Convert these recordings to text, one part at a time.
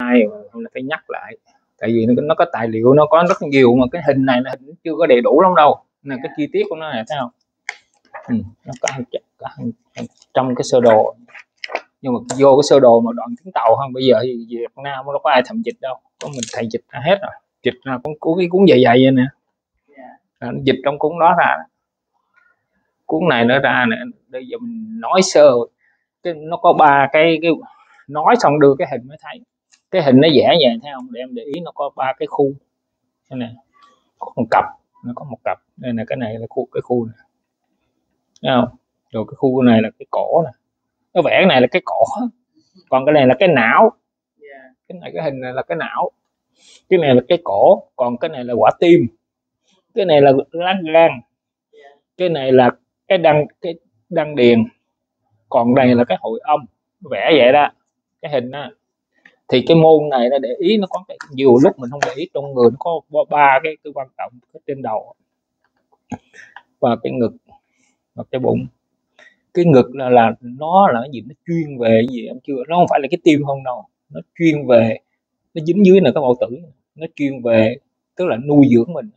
hai mà phải nhắc lại, tại vì nó có tài liệu, nó có rất nhiều mà cái hình này là hình chưa có đầy đủ lắm đâu, nên cái chi tiết của nó này thấy không, nó có trong cái sơ đồ, nhưng mà vô cái sơ đồ mà đoạn tiếng Tàu không, bây giờ thì Việt Nam nó có ai thẩm dịch đâu, có mình thầy dịch ra hết rồi, dịch ra cái cuốn dày dày vậy nè, dịch trong cuốn đó ra, cuốn này nó ra nè, bây giờ mình nói sơ cái nó có ba cái nói xong đưa cái hình mới thấy, cái hình nó vẽ vậy thấy không, để em để ý nó có ba cái khu, cái này có một cặp, nó có một cặp đây là cái này là cái khu này, thấy không, rồi cái khu này là cái cổ này, nó vẽ cái này là cái cổ, còn cái này là cái não, cái này cái hình này là cái não, cái này là cái cổ, còn cái này là quả tim, cái này là lá gan, cái này là cái đăng điền, còn đây là cái hội âm, vẽ vậy đó cái hình đó. Thì cái môn này nó để ý nó có cái nhiều lúc mình không để ý, trong người nó có ba cái quan trọng, cái trên đầu và cái ngực và cái bụng. Cái ngực là nó là cái gì, nó chuyên về gì em chưa, nó không phải là cái tim không đâu, nó chuyên về, nó dính dưới là cái bao tử, nó chuyên về tức là nuôi dưỡng mình,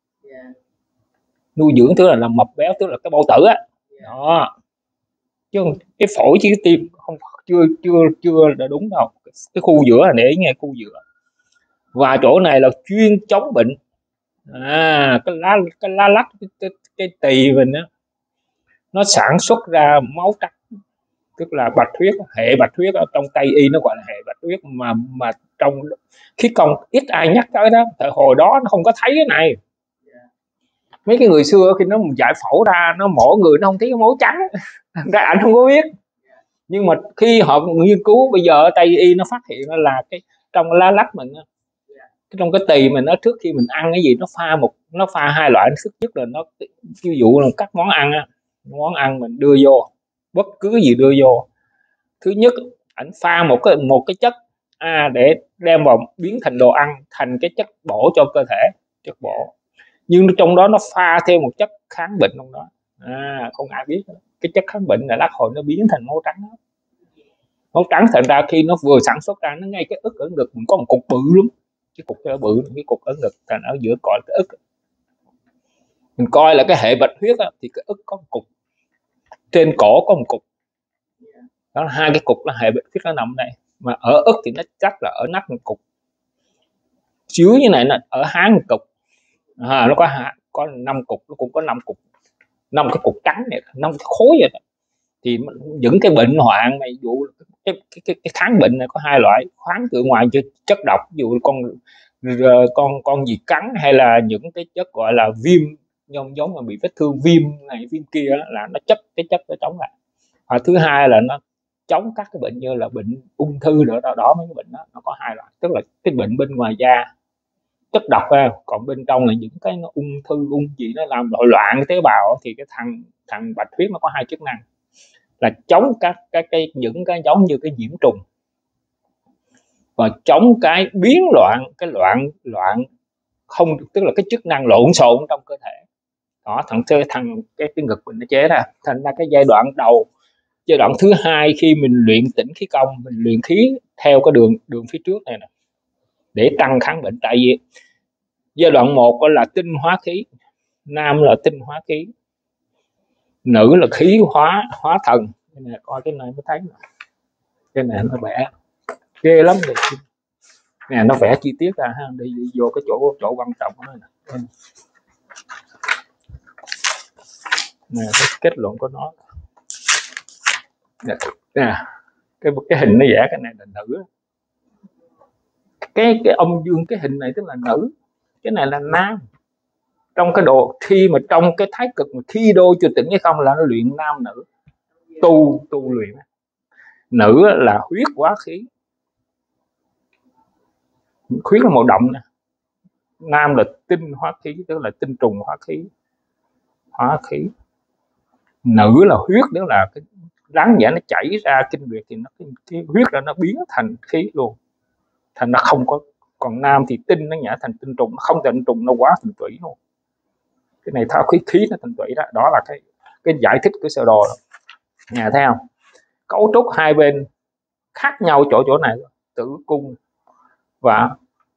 nuôi dưỡng tức là làm mập béo, tức là cái bao tử á đó, chứ cái phổi chứ cái tim không, chưa là đúng đâu. Cái khu giữa là để ý nghe, khu giữa và chỗ này là chuyên chống bệnh, cái lá lách, cái tỳ mình á, nó sản xuất ra máu trắng, tức là bạch huyết, hệ bạch huyết ở trong Tây y nó gọi là hệ bạch huyết, mà trong khí công ít ai nhắc tới đó, tại hồi đó nó không có thấy cái này, mấy cái người xưa khi nó giải phẫu ra, nó mỗi người nó không thấy cái máu trắng, ra ảnh không có biết, nhưng mà khi họ nghiên cứu bây giờ ở Tây y nó phát hiện là cái trong lá lách mình, trong cái tỳ mình, nó trước khi mình ăn cái gì nó pha hai loại thức, nhất là nó ví dụ là các món ăn mình đưa vô, bất cứ gì đưa vô, thứ nhất ảnh pha một cái chất để đem vào biến thành đồ ăn, thành cái chất bổ cho cơ thể, chất bổ, nhưng trong đó nó pha thêm một chất kháng bệnh trong đó, không ai biết cái chất kháng bệnh là lát hồi nó biến thành máu trắng đó. Máu trắng thành ra khi nó vừa sản xuất ra, nó ngay cái ức ở ngực mình có một cục bự lắm, cái cục đó bự, cái cục ở ngực thành ở giữa gọi cái ức, mình coi là cái hệ bạch huyết đó, thì cái ức có một cục, trên cổ có một cục, đó là hai cái cục là hệ bạch huyết nó nằm đây, mà ở ức thì nó chắc là ở nách một cục, dưới như này là ở háng một cục, nó có 5 cục, nó cũng có 5 cục, 5 cái cục trắng này, 5 cái khối vậy đó. Thì những cái bệnh hoạn này, dụ cái kháng bệnh này có hai loại, kháng từ ngoài chất độc, ví dụ con gì cắn, hay là những cái chất gọi là viêm, giống mà bị vết thương viêm này viêm kia đó, là nó cái chất nó chống lại. Và thứ hai là nó chống các cái bệnh như là bệnh ung thư đó, mấy cái bệnh đó nó có hai loại, tức là cái bệnh bên ngoài da chất độc ra, còn bên trong là những cái nó ung thư gì nó làm nội loạn cái tế bào, thì cái thằng bạch huyết nó có hai chức năng là chống các những cái giống như cái nhiễm trùng, và chống cái biến loạn, cái loạn không, tức là cái chức năng lộn xộn trong cơ thể đó. Cái ngực mình nó chế ra, thành ra cái giai đoạn đầu, giai đoạn thứ hai khi mình luyện tĩnh khí công, mình luyện khí theo cái đường phía trước này nè, để tăng kháng bệnh. Tại vì giai đoạn 1 là tinh hóa khí, nam là tinh hóa khí, nữ là khí hóa thần. Cái này coi cái này mới thấy nè, cái này nó vẽ ghê lắm rồi nè, nó vẽ chi tiết ra ha, đi vô cái chỗ quan trọng của nó nè, cái kết luận của nó nè, cái hình nó vẽ cái này là nữ, cái âm dương, cái hình này tức là nữ, cái này là nam. Trong cái độ khi mà trong cái thái cực mà thi đô cho tĩnh hay không là nó luyện nam nữ, tu luyện. Nữ là huyết hóa khí, huyết là màu đậm nè, nam là tinh hóa khí, tức là tinh trùng hóa khí. Nữ là huyết, đó là cái rắn nhẹ nó chảy ra kinh nguyệt thì cái huyết đó nó biến thành khí luôn, thành nó không có. Còn nam thì tinh nó nhả thành tinh trùng, nó không thành tinh trùng, nó quá thành thủy luôn. Cái này thao khí nó thành thủy đó, đó là cái giải thích của sơ đồ đó. Nhà thấy không, cấu trúc hai bên khác nhau chỗ này, tử cung và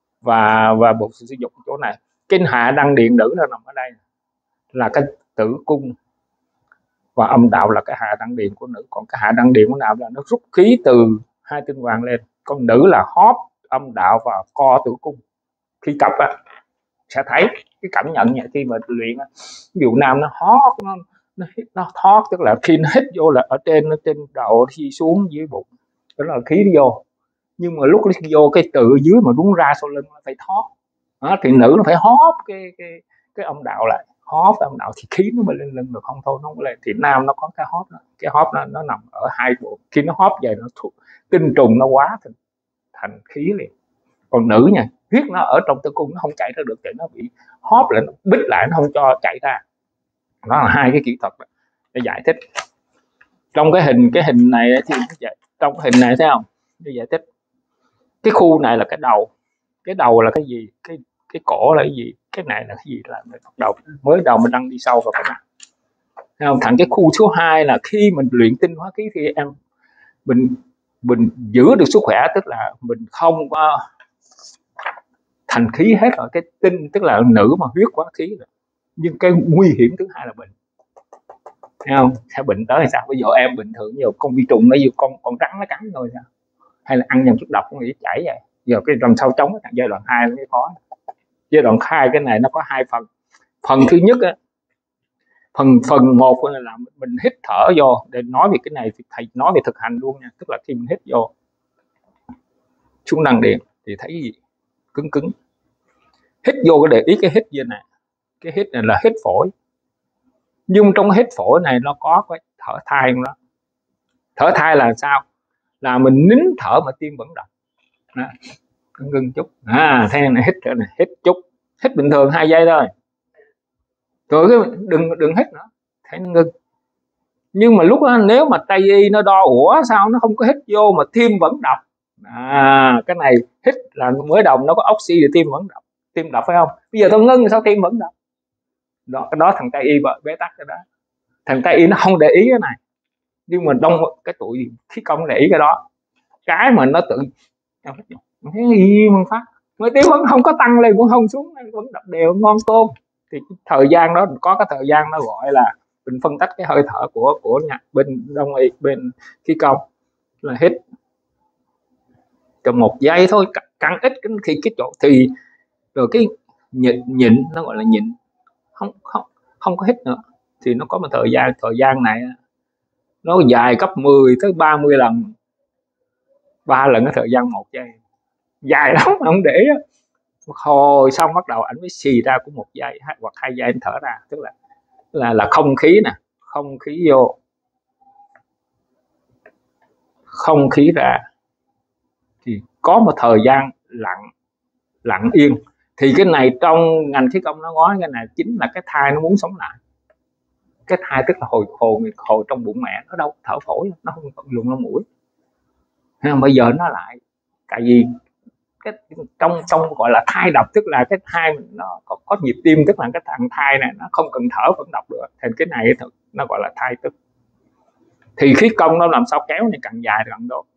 bộ sử dụng chỗ này. Cái hạ đăng điện nữ nó nằm ở đây, là cái tử cung, và âm đạo là cái hạ đăng điện của nữ. Còn cái hạ đăng điện của nam là nó rút khí từ hai tinh hoàng lên, còn nữ là hóp âm đạo và co tử cung. Khi tập á sẽ thấy cái cảm nhận như khi mà luyện, ví dụ nam nó hót, nó thoát, tức là khi nó hít vô là ở trên đầu, khi xuống dưới bụng, đó là khí nó vô. Nhưng mà lúc nó vô cái từ dưới mà đúng ra sau lưng nó phải thoát đó, thì nữ nó phải hóp cái âm đạo lại, hóp cái âm đạo thì khí nó mới lên lưng được, không thôi nó không lên. Thì nam nó có cái hóp đó, cái hóp nó nằm ở hai bộ, khi nó hóp về nó tinh trùng nó quá thành khí liền. Còn nữ nha, huyết nó ở trong tử cung nó không chảy ra được, thì nó bị hóp lại, nó bít lại, nó không cho chảy ra. Đó là hai cái kỹ thuật để giải thích. Trong cái hình này thì trong cái hình này thấy không, để giải thích cái khu này là cái đầu là cái gì, cái cổ là cái gì, cái này là cái gì, là mới đầu mình đang đi sâu vào cái này. Thấy không? Thằng cái khu số 2 là khi mình luyện tinh hóa khí thì mình giữ được sức khỏe, tức là mình không có thành khí hết rồi. Cái tinh tức là nữ mà huyết quá khí rồi. Nhưng cái nguy hiểm thứ hai là bệnh. Thấy không? Sẽ bệnh tới hay sao? Bây giờ em bình thường nhiều con vi trùng nó nhiều con rắn nó cắn thôi sao? Hay là ăn nhầm chất độc nó bị chảy vậy. Giờ cái làm sao chống cái giai đoạn 2 mới khó. Giai đoạn 2 cái này nó có hai phần. Phần thứ nhất á, phần 1 là mình hít thở vô. Để nói về cái này thì thầy nói về thực hành luôn nha. Tức là khi mình hít vô xuống đăng điện thì thấy gì? Cứng cứng. Hít vô cái để ý cái hít như này. Cái hít này là hít phổi. Nhưng trong hít phổi này nó có cái thở thai trong đó. Thở thai là sao? Là mình nín thở mà tim vẫn đập. Đó. Ngưng chút. Thế này hít chút. Hít bình thường 2 giây thôi. Rồi cái đừng hít nữa. Thấy nó ngưng. Nhưng mà lúc đó nếu mà Tây y nó đo sao nó không có hít vô mà tim vẫn đập. Cái này hít là mới đầu nó có oxy thì tim vẫn đập. Tim đập phải không? Bây giờ tôi ngưng sao tim vẫn đập? Đó thằng Tây y bế tắc cái đó. Thằng Tây y nó không để ý cái này. Nhưng mà trong cái tuổi khí công để ý cái đó. Cái mà nó tự thấy gì mà phát mới tiếng vẫn không có tăng lên cũng không xuống, vẫn đập đều ngon tôm. Thì thời gian đó có cái thời gian nó gọi là mình phân tách cái hơi thở của bên đông y, bên khí công là hít trong 1 giây thôi, càng ít thì cái chỗ thì rồi cái nhịn nó gọi là nhịn, không có hít nữa thì nó có một thời gian này nó dài gấp 10 tới 30 lần, 3 lần cái thời gian 1 giây, dài lắm không để hồi xong bắt đầu ảnh mới xì ra của 1 giây hoặc 2 giây anh thở ra, tức là không khí nè, không khí vô, không khí ra, thì có một thời gian lặng yên. Thì cái này trong ngành khí công nó nói cái này chính là cái thai nó muốn sống lại. Cái thai tức là hồi trong bụng mẹ nó đâu thở phổi, nó không dùng lông mũi. Bây giờ nó lại, tại vì cái trong gọi là thai đập, tức là cái thai nó có nhịp tim, tức là cái thằng thai này nó không cần thở vẫn đập được. Thì cái này nó gọi là thai tức. Thì khí công nó làm sao kéo này càng dài càng tốt.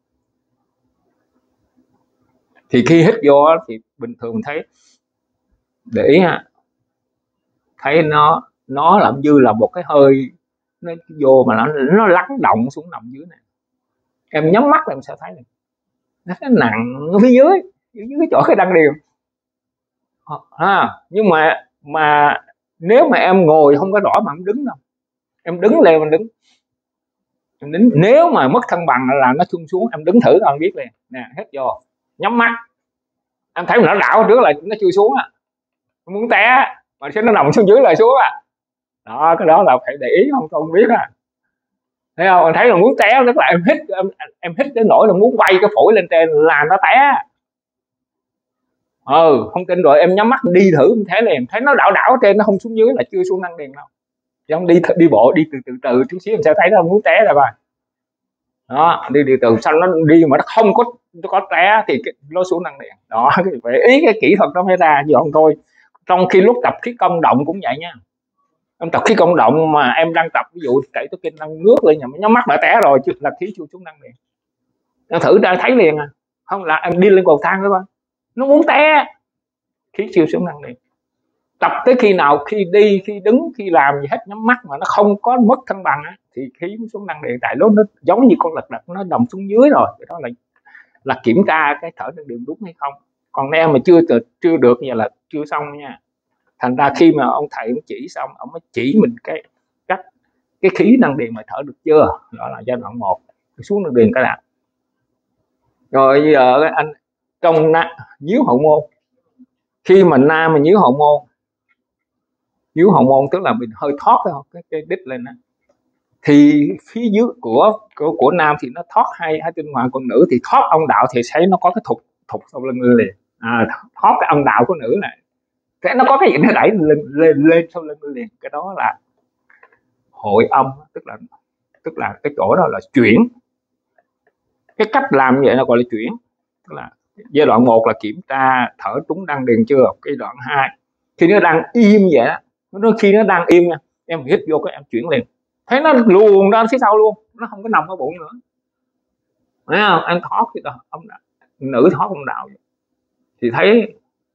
Thì khi hít vô thì bình thường thấy để ý ha, thấy nó làm như là một cái hơi nó vô mà nó lắng động xuống nằm dưới này. Em nhắm mắt là em sẽ thấy này, nó nặng ở phía dưới chỗ cái đăng điền. Nhưng mà nếu mà em ngồi không có rõ mà em đứng đâu, em đứng lên, em đứng, nếu mà mất thăng bằng là nó xuống xuống, em đứng thử rồi em biết liền nè, hít vô nhắm mắt em thấy nó đảo trước là nó chui xuống muốn té mà sẽ nó nằm xuống dưới lại xuống đó, cái đó là phải để ý, không biết thấy không? Em thấy là muốn té, tức là em hít đến nỗi là muốn quay cái phổi lên trên là nó té. Không tin rồi em nhắm mắt đi thử em thấy liền, thấy nó đảo trên, nó không xuống dưới là chưa xuống năng điền đâu. Chứ không đi bộ đi từ chút xíu em sẽ thấy nó muốn té rồi bà. Đó, đi từ xong nó đi mà nó không có té thì nó xuống năng điền. Đó, phải ý cái kỹ thuật đó mới ra chứ không thôi. Trong khi lúc tập khí công động cũng vậy nha. Em tập khí công động mà em đang tập, ví dụ chạy tôi kinh đang ngước lên nhắm mắt đã té rồi là khí chưa xuống năng điền. Em thử ra thấy liền không là em đi lên cầu thang đó coi. nó muốn té. Khí siêu xuống năng điền tập tới khi nào, khi đi, khi đứng, khi làm gì hết, nhắm mắt mà nó không có mất thăng bằng á, thì khí xuống năng điền. Tại lúc nó giống như con lật đật nó đồng xuống dưới rồi, cái đó là kiểm tra cái thở năng điền đúng hay không. Còn em mà chưa được như là chưa xong nha. Thành ra khi mà ông thầy ông chỉ xong, ông mới chỉ mình cái cách cái khí năng điền mà thở được chưa, đó là giai đoạn 1. Xuống năng điền cái nào rồi. Bây giờ anh trong nhíu hậu môn, khi mà nam mà nhíu hậu môn tức là mình hơi thoát cái đít lên đó, thì phía dưới của nam thì nó thoát hai tinh hoàn, còn nữ thì thoát âm đạo thì thấy nó có cái thục sau lưng liền. Thoát cái âm đạo của nữ này, cái nó có cái gì nó đẩy lên sau lưng liền. Cái đó là hội âm, tức là cái chỗ đó là chuyển. Cái cách làm như vậy nó gọi là chuyển. Tức là giai đoạn 1 là kiểm tra thở trúng đăng điền chưa. Cái đoạn 2 khi nó đang im vậy đó, khi nó đang im nha, em hít vô cái em chuyển liền, thấy nó luồn ra phía sau luôn, nó không có nằm ở bụng nữa, thấy không? Em thoát cái âm đạo, nữ thoát âm đạo thì thấy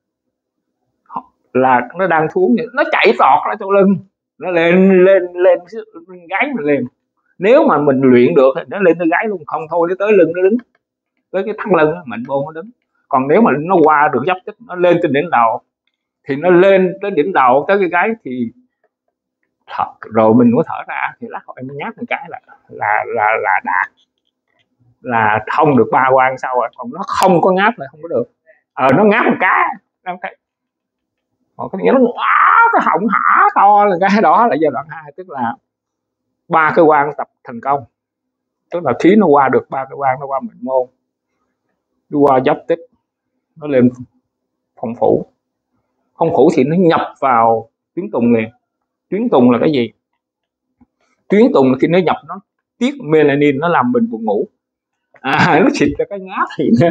là nó đang xuống, nó chạy tọt ra sau lưng, nó lên gáy mình liền. Nếu mà mình luyện được thì nó lên tới gáy luôn, không thôi nó tới lưng nó đứng, tới cái thắt lưng mình bôn nó đứng. Còn nếu mà nó qua được dấp tích, nó lên trên đỉnh đầu thì nó lên tới đỉnh đầu tới cái gáy thì rồi mình mới thở ra, thì lát em nháp một cái là đạt, là thông được 3 quan sau rồi. Còn nó không có ngáp là không có được. Nó ngáp một cái em thấy còn cái nghĩa nó cái họng hả to, là cái đó là giai đoạn 2, tức là 3 cái quan tập thành công. Tức là khí nó qua được 3 cái quan, nó qua mệnh môn, nó qua dấp tích, nó lên phong phủ thì nó nhập vào tuyến tùng liền. Tuyến tùng là cái gì? Tuyến tùng là khi nó nhập, nó tiết melanin, nó làm mình buồn ngủ. Nó xịt cho cái ngáp thì nó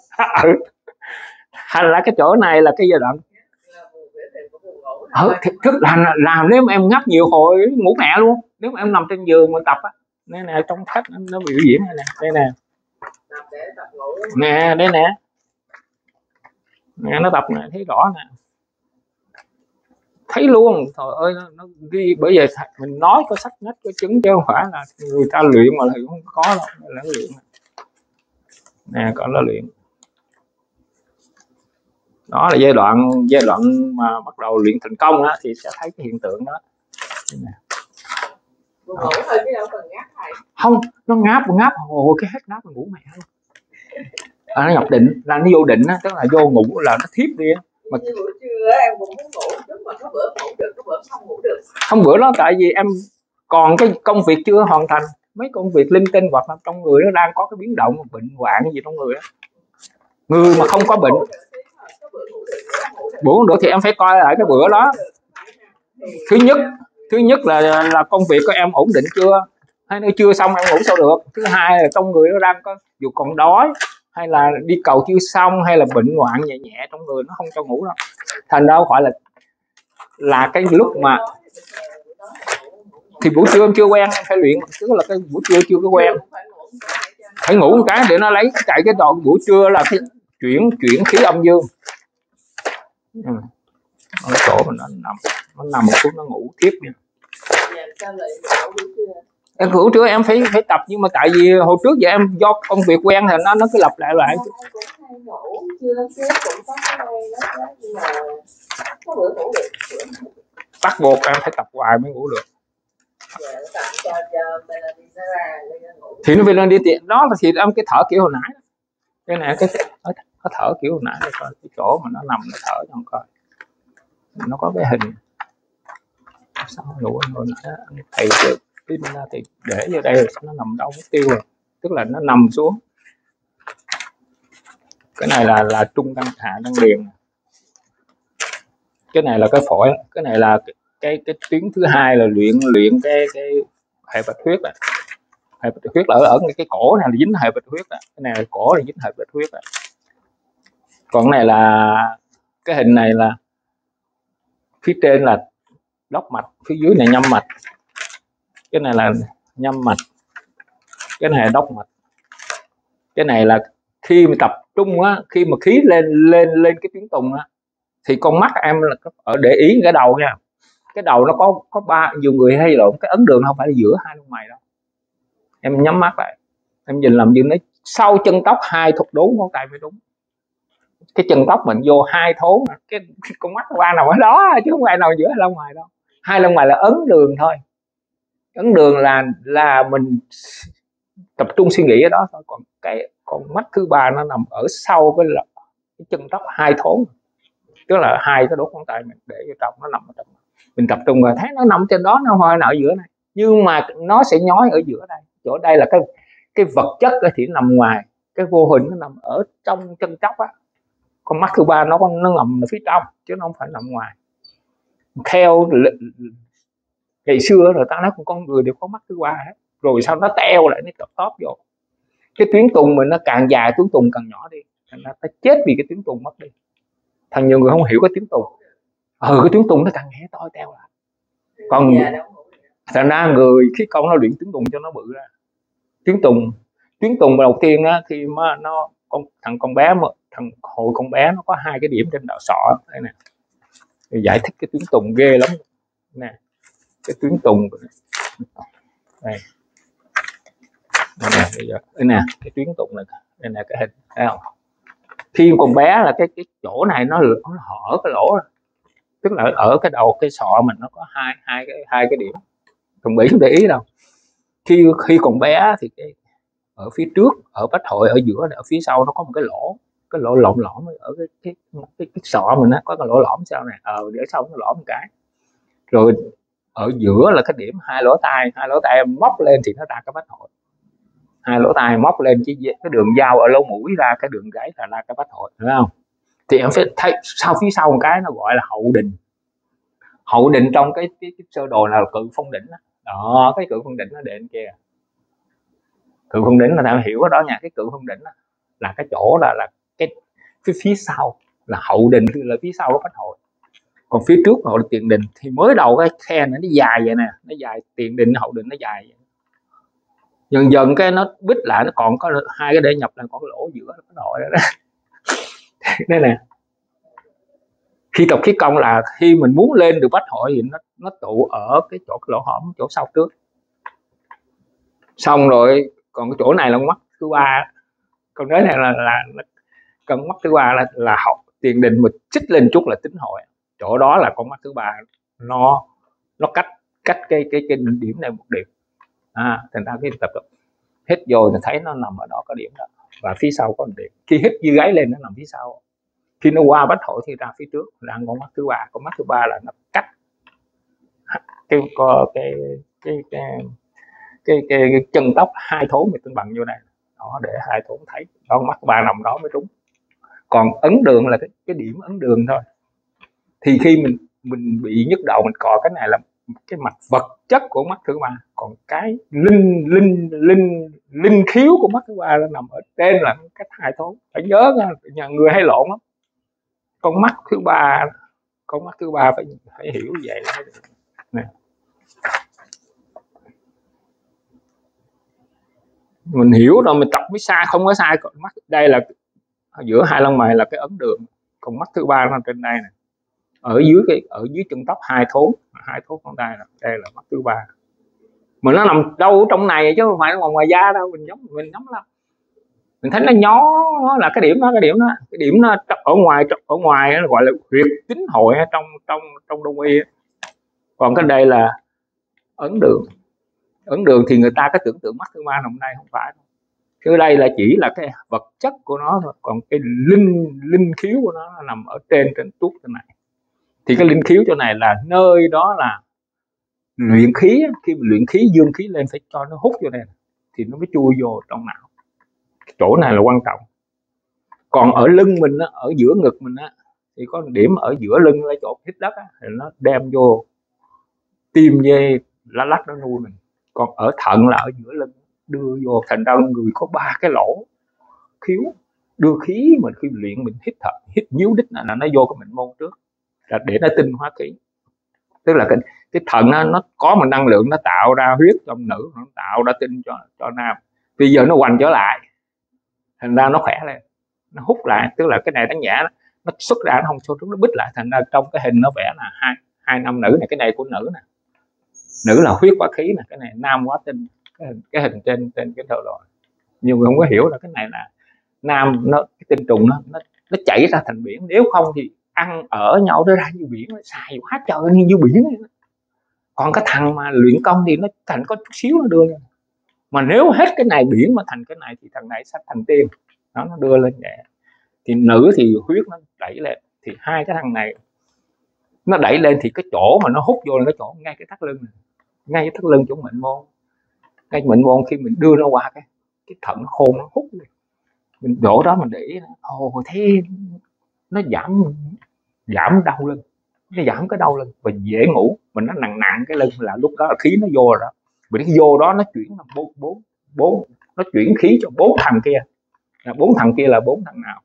hay là cái chỗ này là cái giai đoạn thức làm nếu mà em ngáp nhiều hồi ngủ mẹ luôn. Nếu mà em nằm trên giường mà tập á, nè trong sách nó biểu diễn này nè, đây nè, nè đây nè, nó tập nè, thấy rõ nè, thấy luôn. Trời ơi, nó ghi. Bởi vậy mình nói có sách nách có chứng, chứ không phải là người ta luyện mà là không có đâu. Là luyện nè, còn nó luyện. Đó là giai đoạn mà bắt đầu luyện thành công á, thì sẽ thấy cái hiện tượng đó. Không, nó ngáp hồ cái hết ngáp ngủ mẹ luôn. Nó nhập định là nó vô định á, tức là vô ngủ là nó thiếp đi á. Mà như buổi trưa em cũng muốn ngủ chút mà có bữa ngủ được, có bữa không ngủ được. Không, bữa đó tại vì em còn cái công việc chưa hoàn thành, mấy công việc linh tinh, hoặc là trong người nó đang có cái biến động, bệnh hoạn gì trong người á. Người mà không có bệnh, bữa được thì em phải coi lại cái bữa đó. Thứ nhất là công việc của em ổn định chưa, hay nó chưa xong em ngủ sao được. Thứ hai là trong người nó đang có dù còn đói, hay là đi cầu chưa xong, hay là bệnh hoạn nhẹ nhẹ trong người, nó không cho ngủ đâu. Thành ra phải là cái lúc mà thì buổi trưa em chưa quen, em phải luyện, tức là cái buổi trưa chưa có quen, phải ngủ một cái để nó lấy chạy cái đoạn buổi trưa là cái chuyển khí âm dương. Ở chỗ mình nó nằm một chút nó ngủ tiếp nha. Em ngủ trưa em phải tập, nhưng mà tại vì hồi trước giờ em do công việc quen thì nó cứ lặp lại. Bắt buộc em phải tập hoài mới ngủ được. Thì nó lên đi tiện đó là thì em cái thở kiểu hồi nãy, cái này cái thở kiểu hồi nãy, coi cái chỗ mà nó nằm nó thở cho coi, nó có cái hình sao ngủ hồi nãy thầy pin ra thì để vô đây rồi nó nằm đâu mất tiêu rồi, tức là nó nằm xuống. Cái này là trung đăng hạ đăng điền, cái này là cái phổi, cái này là cái tuyến thứ hai là luyện cái hệ bạch huyết. Hệ bạch huyết là ở cái cổ này là dính hệ bạch huyết, cái này là cổ là dính hệ bạch huyết. Còn cái này là cái hình này là phía trên là đốc mạch, phía dưới này nhâm mạch, cái này là nhâm mạch, cái này là đốc mạch, cái này là khi mà tập trung á, khi mà khí lên lên lên cái tuyến tùng á, thì con mắt em là ở để ý cái đầu nha, cái đầu nó có ba, nhiều người hay lộn cái ấn đường không phải là giữa hai lông mày đâu. Em nhắm mắt lại, em nhìn làm như nó sau chân tóc hai thục đốn ngón tay mới đúng. Cái chân tóc mình vô hai thốn, cái con mắt ba nằm ở đó chứ không phải nào giữa hai lông mày đâu. Hai lông mày là ấn đường thôi, ấn đường là mình tập trung suy nghĩ ở đó thôi. Còn cái con mắt thứ ba nó nằm ở sau cái chân tóc hai thốn, tức là hai cái đốt ngón tay mình để vô trong, nó nằm ở trong, mình tập trung rồi thấy nó nằm trên đó, nó hơi ở giữa này, nhưng mà nó sẽ nhói ở giữa đây. Chỗ đây là cái vật chất thì nằm ngoài, cái vô hình nó nằm ở trong chân tóc á. Con mắt thứ ba nó nằm ở phía trong chứ nó không phải nằm ngoài. Theo ngày xưa rồi ta nói con người đều có mắt thứ ba hết, rồi sau nó teo lại, nó tóp vô cái tuyến tùng mình, nó càng dài tuyến tùng càng nhỏ đi, thành ra ta chết vì cái tuyến tùng mất đi. Thành nhiều người không hiểu cái tuyến tùng, cái tuyến tùng nó càng nghe to teo lại. Còn thành ra người khí công nó luyện tuyến tùng cho nó bự ra. Tuyến tùng đầu tiên á, khi mà thằng con bé, thằng hồi con bé nó có hai cái điểm trên đầu sọ đây nè, giải thích cái tuyến tùng ghê lắm nè. Cái tuyến tùng đây nè, cái tuyến tùng này đây nè, cái hình thấy không? Khi con bé là cái chỗ này nó hở cái lỗ, tức là ở cái đầu cái sọ mình nó có hai cái điểm. Thằng Mỹ không để ý đâu. Khi còn bé thì ở phía trước, ở bách hội ở giữa này, ở phía sau nó có một cái lỗ lộn lõm ở cái sọ mình, nó có cái lỗ lõm sau này, để sau nó lõm một cái, rồi ở giữa là cái điểm hai lỗ tai em móc lên thì nó ra cái bách hội. Hai lỗ tai móc lên cái đường dao ở lỗ mũi ra cái đường gáy là ra cái bách hội, đúng không? Thì em sẽ thấy sau phía sau một cái nó gọi là hậu định trong cái sơ đồ là cự phong đỉnh đó. Cái cự phong đỉnh nó đệm kia, cự phong đỉnh là ta hiểu ở đó nha. Cái cự phong đỉnh là cái chỗ là cái phía sau là hậu định, là phía sau của bách hội. Còn phía trước hội là tiền định, thì mới đầu cái khe này nó dài vậy nè, nó dài, tiền định hậu định nó dài vậy. Dần dần cái nó bít lại, nó còn có hai cái để nhập là còn cái lỗ giữa bách hội đó. Đây nè, khi tập khí công là khi mình muốn lên được bách hội thì nó tụ ở cái chỗ cái lỗ hõm chỗ sau trước, xong rồi còn cái chỗ này là con mắt thứ ba. Còn cái này là con mắt thứ ba là học tiền định, mà chích lên chút là tính hội. Chỗ đó là con mắt thứ ba, nó cách cái điểm này một điểm. Thành ra cái tập hít vô thì thấy nó nằm ở đó có điểm đó, và phía sau có một điểm. Khi hít dưới gáy lên nó nằm phía sau, khi nó qua bách hội thì ra phía trước là con mắt thứ ba. Con mắt thứ ba là nó cách cái chân tóc hai thốn thì tương bằng vô này đó, để hai thốn thấy đó, con mắt thứ ba nằm đó mới đúng. Còn ấn đường là cái điểm ấn đường thôi. Thì khi mình bị nhức đầu, mình cò cái này là cái mặt vật chất của mắt thứ ba, còn cái linh khiếu của mắt thứ ba nó nằm ở trên là cách hai thốn. Phải nhớ nha, nhà người hay lộn lắm. Con mắt thứ ba phải hiểu như vậy nè. Mình hiểu rồi mình tập mới sai, không có sai. Còn mắt đây là giữa hai lông mày là cái ấn đường, còn mắt thứ ba nó trên đây nè, ở dưới chân tóc hai thốn ngón tay là đây là mắt thứ ba. Mà nó nằm đâu trong này chứ không phải nó ngoài da đâu. Mình nhắm lắm, mình thấy nó nhó là cái điểm đó, cái điểm nó ở ngoài nó gọi là huyệt tín hội trong đông y. Còn cái đây là ấn đường thì người ta có tưởng tượng mắt thứ ba nằm đây, không phải. Chứ đây là chỉ là cái vật chất của nó thôi, còn cái linh khiếu của nó nằm ở trên tuốt trên này. Thì cái linh khiếu chỗ này là nơi đó là luyện khí. Khi mình luyện khí, dương khí lên phải cho nó hút vô đây thì nó mới chui vô trong não. Chỗ này là quan trọng. Còn ở lưng mình á, ở giữa ngực mình á, thì có điểm ở giữa lưng là chỗ hít đất á, thì nó đem vô tim dây lá lách nó nuôi mình. Còn ở thận là ở giữa lưng đưa vô, thành ra người có ba cái lỗ khiếu đưa khí. Mình khi luyện mình hít thở, hít nhíu đích là nó vô cái mệnh môn trước, là để nó tinh hóa khí. Tức là cái thận nó có một năng lượng, nó tạo ra huyết trong nữ, nó tạo ra tinh cho nam. Bây giờ nó hoành trở lại, thành ra nó khỏe lên, nó hút lại, tức là cái này nó nhẹ, nó xuất ra nó không sôi trúng, nó bít lại, thành ra trong cái hình nó vẽ là hai nam nữ này, cái này của nữ nè, nữ là huyết quá khí nè, cái này nam quá tinh, cái hình trên cái thợ rồi. Nhiều người không có hiểu là cái này là nam, nó cái tinh trùng nó chảy ra thành biển, nếu không thì ăn ở nhau nó ra như biển, nó xài quá trời như biển ấy. Còn cái thằng mà luyện công thì nó thành có chút xíu nó đưa lên, mà nếu hết cái này biển mà thành cái này thì thằng này sẽ thành tiên, nó đưa lên vậy. Thì nữ thì huyết nó đẩy lên, thì hai cái thằng này nó đẩy lên thì cái chỗ mà nó hút vô là cái chỗ ngay cái thắt lưng này, ngay cái thắt lưng chỗ mệnh môn. Cái mệnh môn khi mình đưa nó qua cái thận khôn nó hút lên, mình đổ đó mình để hồ thế nó giảm đau lưng, nó giảm cái đau lưng và dễ ngủ. Mình nó nặng cái lưng là lúc đó là khí nó vô rồi đó, vì nó vô đó nó chuyển là bốn nó chuyển khí cho bốn thằng kia. Bốn thằng kia là bốn thằng nào?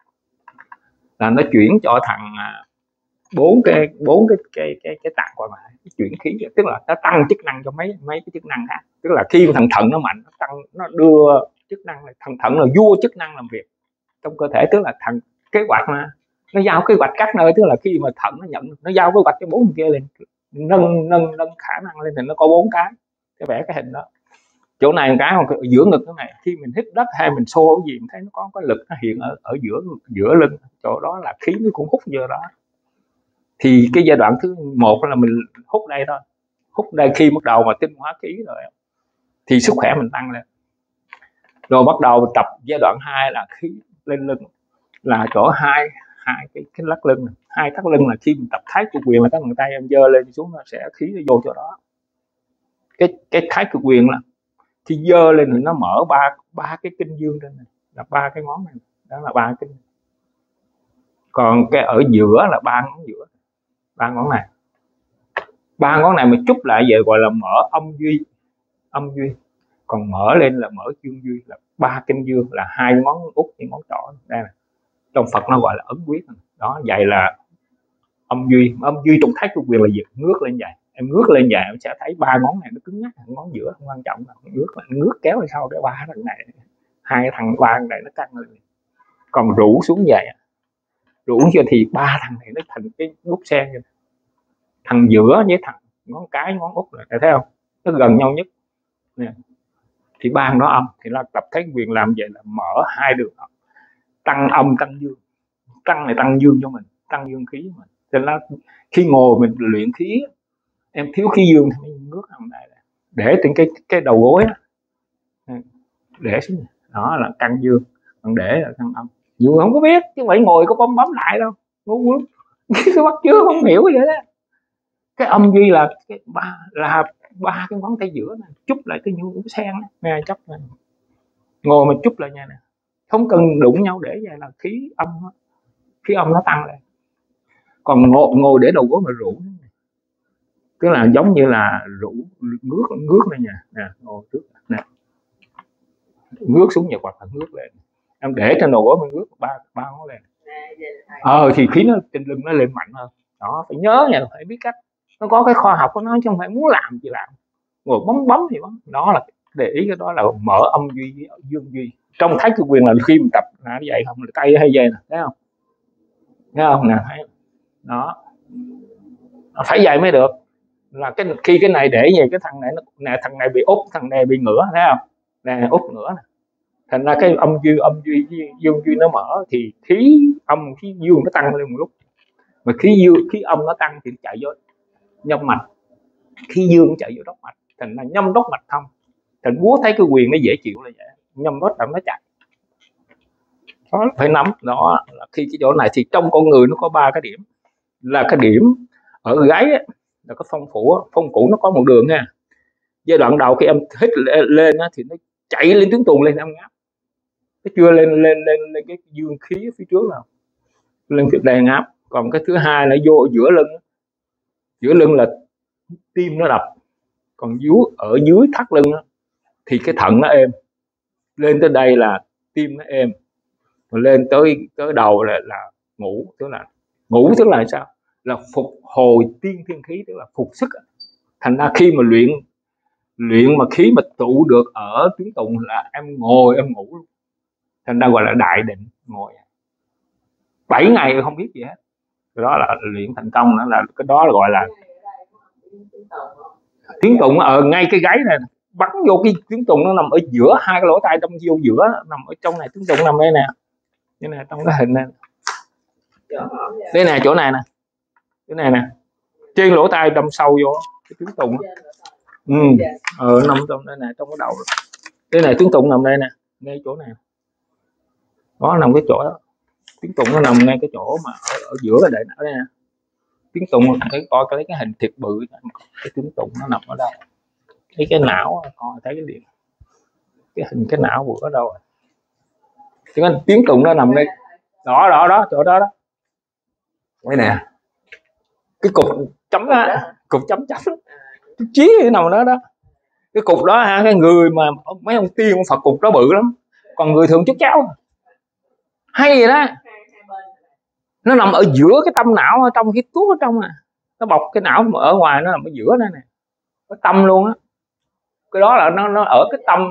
Là nó chuyển cho thằng bốn cái tạng còn lại, chuyển khí, tức là nó tăng chức năng cho mấy cái chức năng khác. Tức là khi thằng thận nó mạnh, nó tăng, nó đưa chức năng này, thằng thận là vua chức năng làm việc trong cơ thể, tức là thằng kế hoạch mà nó giao kế hoạch các nơi, tức là khi mà thận nó nhận, nó giao kế hoạch cho bốn thằng kia lên, nâng khả năng lên thì nó có bốn cái vẽ cái hình đó. Chỗ này một cái mà giữa ngực cái này, khi mình hít đất hay mình xô cái gì mình thấy nó có cái lực nó hiện ở giữa lưng, chỗ đó là khí nó cũng hút vô đó. Thì cái giai đoạn thứ một là mình hút đây thôi, hút đây khi bắt đầu mà tinh hóa khí rồi thì sức khỏe mình tăng lên. Rồi bắt đầu tập giai đoạn 2 là khí lên lưng, là chỗ hai cái lắc lưng này. Hai thắt lưng là khi mình tập thái cực quyền là các bàn tay em giơ lên xuống nó sẽ khí nó vô chỗ đó. Cái thái cực quyền là khi giơ lên thì nó mở ba cái kinh dương trên này, là ba cái ngón này, đó là ba kinh. Còn cái ở giữa là ba ngón giữa, ba ngón này, ba ngón này mình chúc lại vậy gọi là mở âm duy. Còn mở lên là mở dương duy, là ba kinh dương, là hai ngón út với ngón trỏ đây này. Trong Phật nó gọi là ấn quyết đó. Vậy là âm duy trong thái cực quyền là gì? Ngước lên vậy, em ngước lên vậy em sẽ thấy ba ngón này nó cứng nhắc, ngón giữa không quan trọng, là ngước kéo lên sau cái ba thằng này, hai thằng ba thằng này nó căng lên. Còn rũ xuống vậy, rũ cho thì ba thằng này nó thành cái nút sen vậy. Thằng giữa với thằng ngón cái ngón út này, thấy không, nó gần nhau nhất nè. Thì ba thằng đó âm, thì là tập thái quyền làm vậy là mở hai đường âm, tăng âm tăng dương, tăng này tăng dương cho mình, tăng dương khí mình. Cho nên là khi ngồi mình luyện khí, em thiếu khí dương thì mình ngước thằng này để trên cái đầu gối đó, để xuống đó là căng dương, còn để là căng âm. Dù không có biết chứ phải ngồi có bấm lại đâu, ngu lắm. Cái bắt chước không hiểu vậy đó. Cái âm duy là ba cái ngón tay giữa này chúc lại cái nhũ sen nè, chấp này. Ngồi mình chúc lại nha nè, không cần đụng nhau, để vậy là khí âm nó tăng lên. Còn ngồi để đầu gối mà rũ, tức là giống như là rũ ngước lên nè, ngồi trước nè, ngước xuống nhà hoặc là ngước lên, em để trên đầu gối mình ngước ba ngón lên, thì khí nó trên lưng nó lên mạnh hơn đó. Phải nhớ nha, phải biết cách, nó có cái khoa học của nó chứ không phải muốn làm gì làm, ngồi bấm thì bấm. Đó là để ý, cái đó là mở âm duy với dương duy. Trong thái cực quyền là khi mình tập là vậy không, là tay hay dây nè, thấy không nè, thấy đó, phải vậy mới được. Là khi cái này để về cái thằng này nó thằng này bị úp, thằng này bị ngửa, thấy không nè, úp ngửa nè. Thành ra cái âm duy dương duy nó mở thì khí âm khí dương nó tăng lên một lúc, mà khí âm nó tăng thì chạy vô nhâm mạch, khí dương chạy vô đốc mạch, thành ra nhâm đốc mạch thông. Thành búa thấy cái quyền nó dễ chịu là vậy, nhâm đốc nó chạy. Đó phải nắm đó. Là khi cái chỗ này thì trong con người nó có ba cái điểm, là cái điểm ở gáy ấy, là cái phong phủ nó có một đường nha. Giai đoạn đầu khi em hít lên thì nó chạy lên tiếng tùng lên, em ngáp, cái chưa lên cái dương khí phía trước nào lên phía đây ngáp. Còn cái thứ hai là vô giữa lưng là tim nó đập. Còn ở dưới thắt lưng đó, thì cái thận nó êm, lên tới đây là tim nó êm, rồi lên tới đầu là ngủ. Tức là sao? Là phục hồi tiên thiên khí, tức là phục sức. Thành ra khi mà luyện mà khí mà tụ được ở tuyến tùng là em ngồi em ngủ luôn. thành ra gọi là đại định, ngồi 7 ngày không biết gì hết. Cái đó là luyện thành công, đó là cái đó là gọi là tiếng tụng. Ngay cái gáy này bắn vô cái tiếng tụng, nó nằm ở giữa hai cái lỗ tai, trong vô giữa nằm ở trong này, tiếng tụng nằm đây nè, đây nè, trong cái hình này, đây nè, chỗ này nè, cái này nè, trên lỗ tai đâm sâu vô cái tiếng tụng. Nằm trong đây nè, trong cái đầu đây này, tiếng tụng nằm đây nè, ngay chỗ này đó, nằm cái chỗ đó, tiếng tụng nó nằm ngay cái chỗ mà ở giữa cái đại não đây nè. Tiếng tụng thấy coi cái hình thiệt bự, cái tiếng tụng nó nằm ở đâu, cái não coi thấy cái điện, cái hình cái não bữa ở đâu rồi, cái tiếng tụng nó nằm đây đó chỗ đó đó, đây nè, cái cục chấm á, cục chấm chí nằm đó đó, cái cục đó ha, cái người mà mấy ông tiên ông Phật cục đó bự lắm, còn người thường chút cháo hay vậy đó. Nó nằm ở giữa cái tâm não, ở trong cái tuốt ở trong nè, nó bọc cái não mà ở ngoài, nó nằm ở giữa đây nè, cái tâm luôn á. Cái đó là nó ở cái tâm.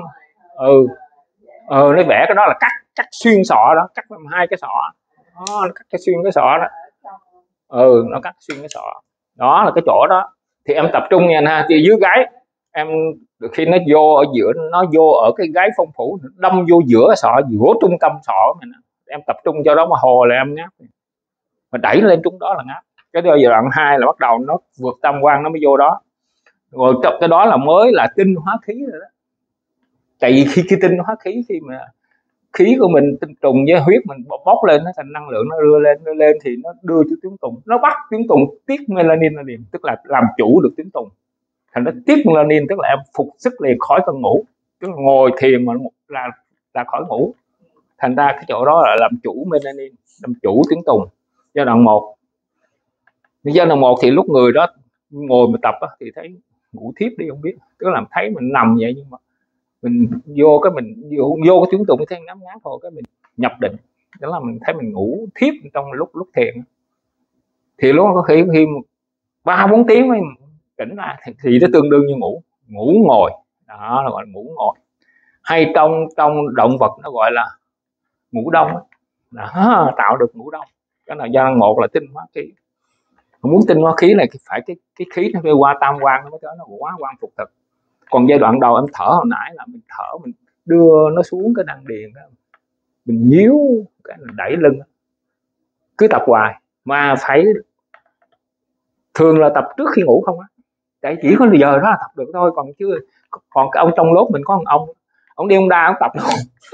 Nó vẽ cái đó là cắt xuyên sọ đó, cắt làm hai cái sọ đó, nó cắt cái xuyên cái sọ đó. Nó cắt xuyên cái sọ đó, là cái chỗ đó. Thì em tập trung nha ha, thì dưới gáy em khi nó vô ở giữa, nó vô ở cái gáy phong phủ, đâm vô giữa sọ, giữa trung tâm sọ mình, em tập trung cho đó mà hồ là em ngáp, mà đẩy lên trúng đó là ngáp. Cái giai đoạn 2 là bắt đầu nó vượt tam quan, nó mới vô đó. Rồi cái đó là mới là tinh hóa khí rồi đó. Tại vì khi tinh hóa khí, khi mà khí của mình tinh trùng với huyết mình bốc lên, nó thành năng lượng, nó đưa lên thì nó đưa cho tiếng tùng, nó bắt tiếng tùng tiết melanin là điểm, tức là làm chủ được tiếng tùng. Thành nó tiết melanin tức là em phục sức liền khỏi cơn ngủ, tức là ngồi thiền mà là khỏi ngủ. Thành ra cái chỗ đó là làm chủ melanin, làm chủ tiếng tùng. Giai đoạn 1. Giai đoạn 1 thì lúc người đó ngồi mà tập thì thấy ngủ thiếp đi không biết, tức là thấy mình nằm vậy, nhưng mà mình vô cái cái tiếng tụng thấy ngắn thôi, cái mình nhập định, đó là mình thấy mình ngủ thiếp trong lúc thiền. Thì lúc có khi 3-4 tiếng mới tỉnh lại, thì nó tương đương như ngủ ngồi, đó là gọi là ngủ ngồi. Hay trong động vật nó gọi là ngủ đông đó, tạo được ngủ đông. Cái nào giai đoạn 1 là tinh hóa khí. Muốn tinh hóa khí này phải cái khí nó phải qua tam quan, nó mới nó quá quan phục thực. Còn giai đoạn đầu em thở hồi nãy là mình thở, mình đưa nó xuống cái đan điền đó, mình nhíu cái mình đẩy lưng, cứ tập hoài. Mà phải thường là tập trước khi ngủ không á, tại chỉ có giờ đó là tập được thôi, còn cái ông trong lốt mình có một ông đi ông đa ông tập luôn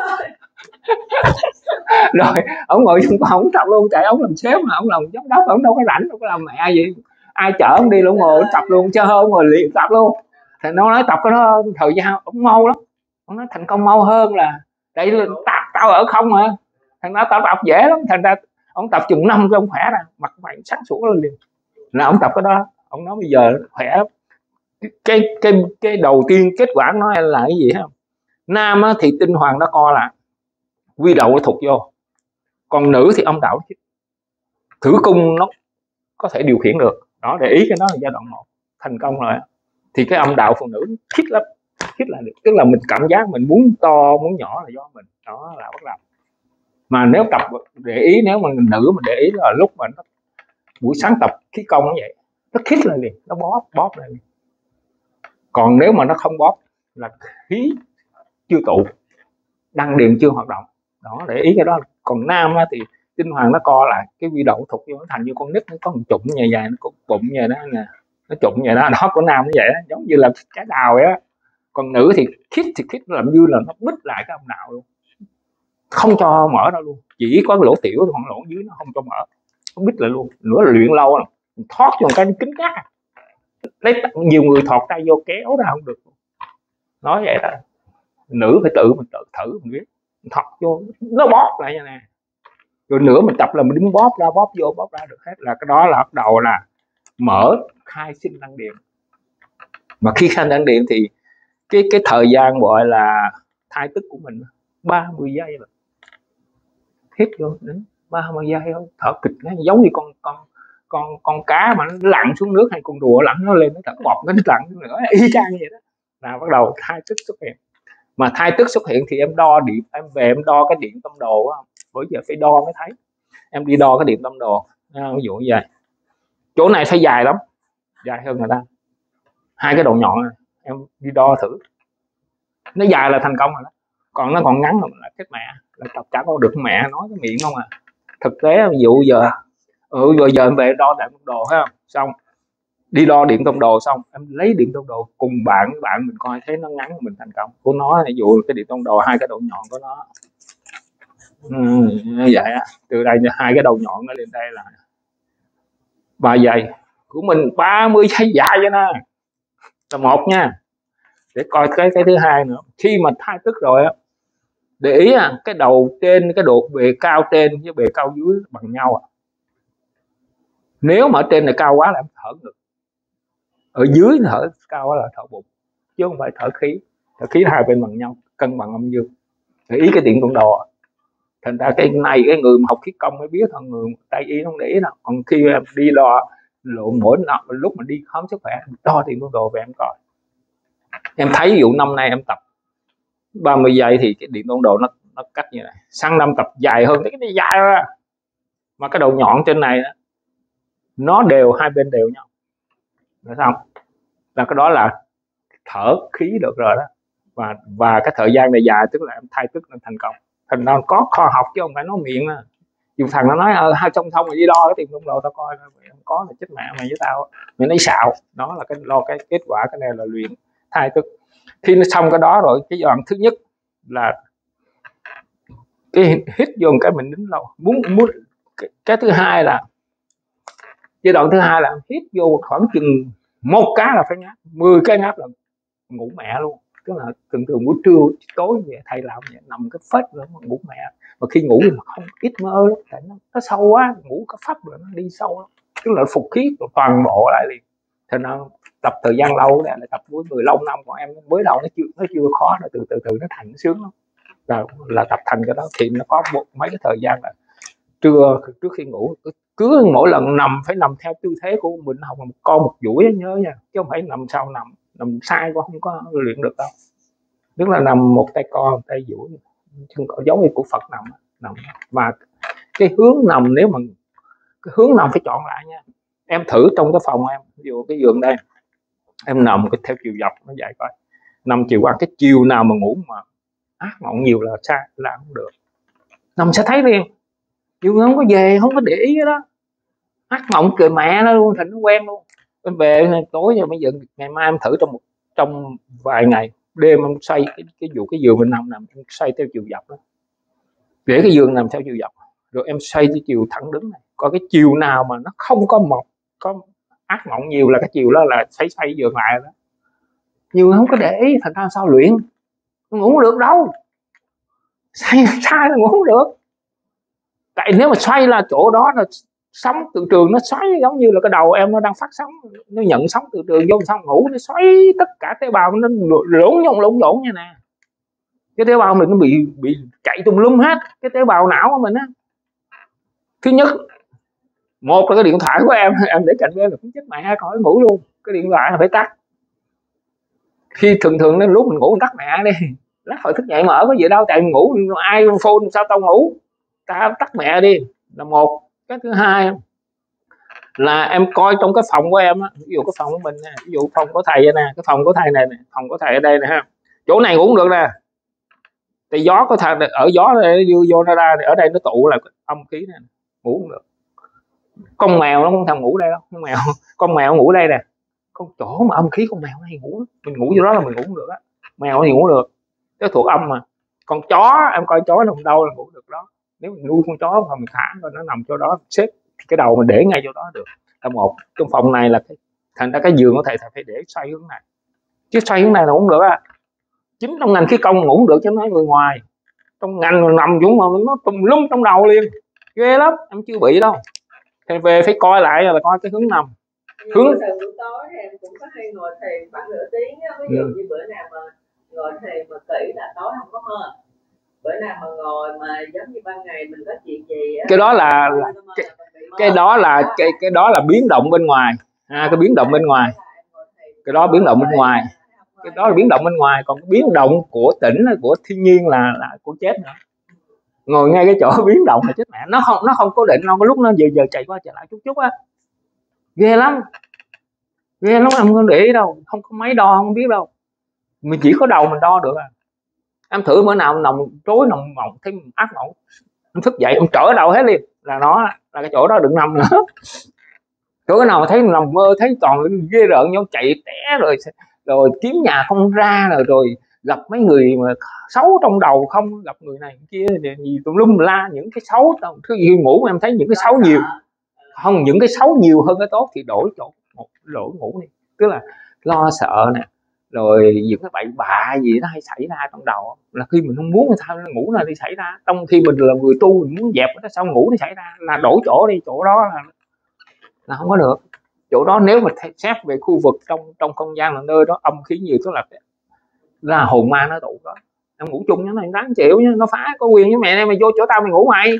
rồi ông ngồi chung phòng ông tập luôn, tại ông làm sếp mà, ông làm giám đốc, ông đâu có rảnh, đâu có làm mẹ gì, ai chở ông đi luôn, ngồi tập luôn, chơi hơn ngồi luyện tập luôn. Thì nó nói tập cái đó thời gian ông mau lắm, ông nói thành công mau hơn là tại tao ở không mà, thành ra tao tập dễ lắm. Thành ra ông tập chừng năm cho ông khỏe ra, mặt mày sáng sủa lên liền, là ông tập cái đó. Ông nói bây giờ khỏe. Cái đầu tiên kết quả nói là cái gì không? Nam thì tinh hoàng nó co lại, quy đầu nó thụt vô, còn nữ thì âm đạo thử cung nó có thể điều khiển được đó. Để ý cái đó là giai đoạn 1 thành công rồi. Thì cái âm đạo phụ nữ khít lắm, khít là được, tức là mình cảm giác mình muốn to muốn nhỏ là do mình, đó là bắt đầu. Mà nếu tập để ý, nếu mà nữ mình để ý là lúc mà nó buổi sáng tập khí công như vậy, nó khít lại liền, nó bóp lại liền. Còn nếu mà nó không bóp là khí chưa tụ, đăng điền chưa hoạt động đó, để ý cái đó. Còn nam thì tinh hoàng nó co lại, cái quy đầu thụt vô, nó thành như con nít, nó có một trụng dài nó có bụng vậy đó nè, nó trụng vậy đó. Đó của nam nó vậy đó, giống như là trái đào vậy đó. Còn nữ thì khít làm như là nó bít lại cái âm đạo luôn, không cho mở ra luôn, chỉ có cái lỗ tiểu thôi, còn lỗ dưới nó không cho mở, nó bít lại luôn. Nữa là luyện lâu rồi, thoát vô một cái kính cắt, lấy nhiều người thọt tay vô kéo ra không được, nói vậy đó. Nữ phải tự mình thử mình biết, thọt vô nó bóp lại như nè, rồi nữa mình tập là mình đứng bóp ra được hết. Là cái đó là bắt đầu là mở khai sinh đan điền. Mà khi khai đan điền thì cái thời gian gọi là thai tức của mình 30 giây rồi, hít vô đến 30 giây thôi, thở kịch nó giống như con cá mà nó lặn xuống nước, hay con đùa lặn nó lên nó thở bọt nó lặn nữa, y chang như vậy đó, là bắt đầu thai tức xuất hiện. Mà thai tức xuất hiện thì em đo điện, em về em đo cái điện tâm đồ á, bởi giờ phải đo mới thấy. Em đi đo cái điện tâm đồ, ví dụ như vậy, chỗ này phải dài lắm, dài hơn người ta, 2 cái đầu nhọn này, em đi đo thử, nó dài là thành công rồi đó, còn nó còn ngắn là chết mẹ, là tập chả có được mẹ nói cái miệng không à. Thực tế ví dụ giờ bây giờ em về đo điện tâm đồ thấy không, xong đi đo điện tâm đồ xong em lấy điện tâm đồ cùng bạn mình coi thấy nó ngắn mình thành công của nó. Ví dụ cái điện tâm đồ 2 cái đầu nhọn của nó như vậy á, từ đây 2 cái đầu nhọn nó lên đây là 3 giây của mình, 30 giây dài cho nó là một nha. Để coi cái thứ hai nữa, khi mà thai tức rồi á, để ý cái đầu trên, cái độ bề cao trên với bề cao dưới bằng nhau à. Nếu mà ở trên này cao quá là em thở ngực, ở dưới thở cao quá là thở bụng, chứ không phải thở khí. Thở khí hai bên bằng nhau, cân bằng âm dương. Để ý cái điện tuần đồ. Thành ra cái này cái người mà học khí công mới biết, thằng người Tây y không để ý đâu. Còn khi em đi đo lộn mỗi năm lúc mà đi khám sức khỏe đo điện tuần đồ về em coi, em thấy ví dụ năm nay em tập 30 giây thì cái điện tuần đồ nó cách như này, sang năm tập dài hơn, cái này dài ra mà cái đầu nhọn trên này nó đều, hai bên đều nhau, được không? Là cái đó là thở khí được rồi đó. Và cái thời gian này dài tức là em thai tức nên thành công. Thành ra có khoa học chứ không phải nói miệng. Dù thằng nó nói hai trong thông đi đo cái tiền công đồ tao coi không có là chết mẹ mày với tao, mày nói xạo. Đó là cái lo cái kết quả, cái này là luyện thai tức. Khi nó xong cái đó rồi, cái đoạn thứ nhất là cái hít vô cái mình nín lâu, muốn cái thứ hai là giai đoạn thứ hai là hít vô khoảng chừng 1 cái là phải ngáp, 10 cái ngáp là ngủ mẹ luôn. Tức là thường buổi trưa tối về thầy làm vậy, nằm cái phết rồi mà ngủ mẹ. Mà khi ngủ thì không ít mơ lắm, tại nó sâu quá, ngủ có pháp rồi nó đi sâu lắm, tức là phục khí toàn bộ lại liền. Thì nó tập thời gian lâu này, tập với người lâu năm, còn em mới đầu nó chưa khó, nó từ nó thành nó sướng lắm. Là tập thành cái đó thì nó có mấy cái thời gian là trưa trước khi ngủ, cứ mỗi lần nằm phải nằm theo tư thế của mình, học một con một duỗi, nhớ nha, chứ không phải nằm sau nằm sai cũng không có luyện được đâu. Tức là nằm một tay con một tay duỗi, giống như của Phật nằm. Và cái hướng nằm, nếu mà cái hướng nằm phải chọn lại nha. Em thử trong cái phòng em, ví dụ cái giường đây, em nằm cái theo chiều dọc nó vậy coi, nằm chiều qua, cái chiều nào mà ngủ mà ác mộng nhiều là sai, là không được. Nằm sẽ thấy liền, nhưng không có về, không có để ý cái đó, ác mộng cười mẹ nó luôn, thành nó quen luôn. Em về tối giờ bây giờ ngày mai em thử trong vài ngày, đêm em xoay cái giường mình nằm em xoay theo chiều dọc đó, để cái giường nằm theo chiều dọc, rồi em xoay cái chiều thẳng đứng này, coi cái chiều nào mà nó không có ác mộng nhiều là cái chiều đó là phải xoay giường lại đó. Nhưng không có để ý, thành ra sao luyện, ngủ được đâu, sai là ngủ không được. Tại nếu mà xoay là chỗ đó là sóng từ trường nó xoáy, giống như là cái đầu em nó đang phát sóng, nó nhận sóng từ trường vô, xong ngủ nó xoáy tất cả tế bào nó lộn nhộn như nè. Cái tế bào mình nó bị chạy tùm lum hết, cái tế bào não của mình á. Thứ nhất, một là cái điện thoại của em để cạnh bên là cũng chết mẹ, khỏi ngủ luôn. Cái điện thoại là phải tắt. Khi thường đến lúc mình ngủ mình tắt mẹ đi, lát hồi thức dậy mở có gì đâu, tại mình ngủ ai phone sao tao ngủ, ta tắt mẹ đi là một. Cái thứ hai là em coi trong cái phòng của em á, ví dụ cái phòng của mình nè, ví dụ phòng của thầy nè, cái phòng của thầy này nè, phòng của thầy ở đây nè ha, chỗ này ngủ không được nè, thì gió có thằng ở gió này vô nó ra, ở đây nó tụ là âm khí này, ngủ không được. Con mèo nó không thèm ngủ đây đâu, con mèo ngủ đây nè, con chỗ mà âm khí con mèo hay ngủ, mình ngủ vô đó là mình ngủ không được á, mèo thì ngủ được, cái thuộc âm mà. Con chó em coi chó nằm đâu là ngủ được đó, nếu mình nuôi con chó mà mình thả rồi nó nằm chỗ đó, xếp cái đầu mình để ngay chỗ đó được là một. Trong phòng này là thành ra cái giường của thầy phải để xoay hướng này, chứ xoay hướng này là không được á. Chính trong ngành khí công ngủ không được chứ nói người ngoài, trong ngành nằm chúng mà nó tùm lum trong đầu liền, ghê lắm. Em chưa bị đâu, thì về phải coi lại là coi cái hướng nằm. Hướng buổi tối thì em cũng có hay ngồi thiền khoảng nửa tiếng á, ví dụ như bữa nào mà ngồi thiền mà kỹ là tối không có mơ, bữa nào mà ngồi mà giống như ban ngày mình có chuyện gì á, cái đó là cái đó là biến động bên ngoài, cái biến động bên ngoài, cái đó biến động bên ngoài. Cái đó là biến động bên ngoài, còn biến động của tĩnh của thiên nhiên là của chết nữa. Ngồi ngay cái chỗ biến động là chết mẹ, nó không cố định đâu, có lúc nó giờ chạy qua chạy lại chút chút á, ghê lắm em không để ý đâu, không có máy đo không biết đâu, mình chỉ có đầu mình đo được à. Em thử bữa nào nằm trối nằm mộng thấy ác mộng, em thức dậy em trở đầu hết liền, là nó là cái chỗ đó đừng nằm nữa. Chỗ nào mà thấy nằm mơ thấy toàn ghê rợn nhau chạy té rồi kiếm nhà không ra, rồi gặp mấy người mà xấu trong đầu, không gặp người này kia gì tùm lum la, những cái xấu thứ gì ngủ em thấy những cái xấu nhiều, không những cái xấu nhiều hơn cái tốt thì đổi chỗ một lỗ ngủ đi, tức là lo sợ nè, rồi những cái bậy bạ gì nó hay xảy ra trong đầu, là khi mình không muốn người ta ngủ là đi xảy ra, trong khi mình là người tu mình muốn dẹp nó sao ngủ đi xảy ra, là đổi chỗ đi, chỗ đó là không có được. Chỗ đó nếu mà xét về khu vực trong không gian là nơi đó âm khí nhiều, tức là hồn ma nó tụ đó, em ngủ chung với nó đáng chịu nhá, nó phá có quyền với mẹ mày vô chỗ tao mày ngủ mày,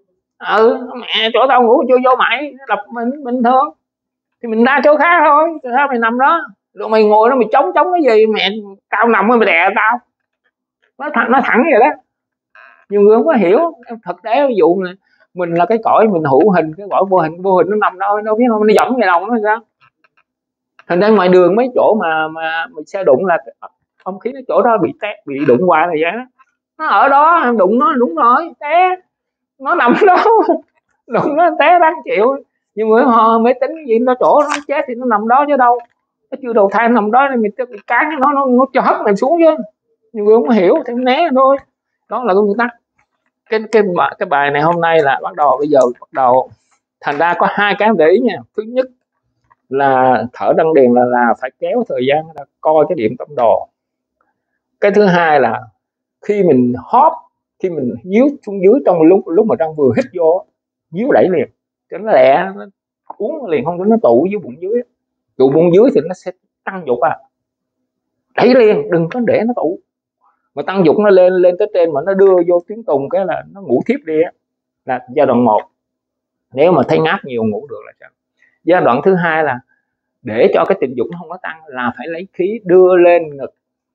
mẹ chỗ tao ngủ vô mày, đập mình bình thường thì mình ra chỗ khác thôi, sao mày nằm đó rồi mày ngồi đó mày chống cái gì, mẹ tao nằm mày đè tao, nó thẳng vậy đó. Nhiều người không có hiểu thực tế, ví dụ này mình là cái cõi mình hữu hình, cái cõi vô hình nó nằm đâu biết không, nó dẫm về lòng nó sao. Thành ra ngoài đường mấy chỗ mà mình xe đụng là không khí cái chỗ đó bị đụng qua là vậy đó, nó ở đó em đụng nó đúng rồi té, nó nằm đó đụng nó té đáng chịu. Nhưng mà họ mới tính cái gì nó chỗ nó chết thì nó nằm đó chứ đâu, nó chưa đầu thai nằm đó thì mình bị cán nó cho hất mình xuống chứ. Nhiều người không hiểu thì né thôi, đó là cái nguyên tắc. Cái bài này hôm nay là bắt đầu thành ra có hai cái để ý nha. Thứ nhất là thở đăng điền là phải kéo thời gian là coi cái điểm tâm đồ. Cái thứ hai là khi mình hóp, khi mình díu xuống dưới trong lúc mà đang vừa hít vô, díu đẩy liền cho nó lẹ, nó uống liền, không cho nó tụ dưới bụng dưới. Tụ bụng dưới thì nó sẽ tăng dục đẩy liền, đừng có để nó tụ. Mà tăng dục nó lên tới trên mà nó đưa vô tiếng tùng cái là nó ngủ thiếp đi là giai đoạn 1. Nếu mà thấy ngáp nhiều ngủ được là sao. Giai đoạn thứ hai là để cho cái tình dục nó không có tăng là phải lấy khí đưa lên ngực,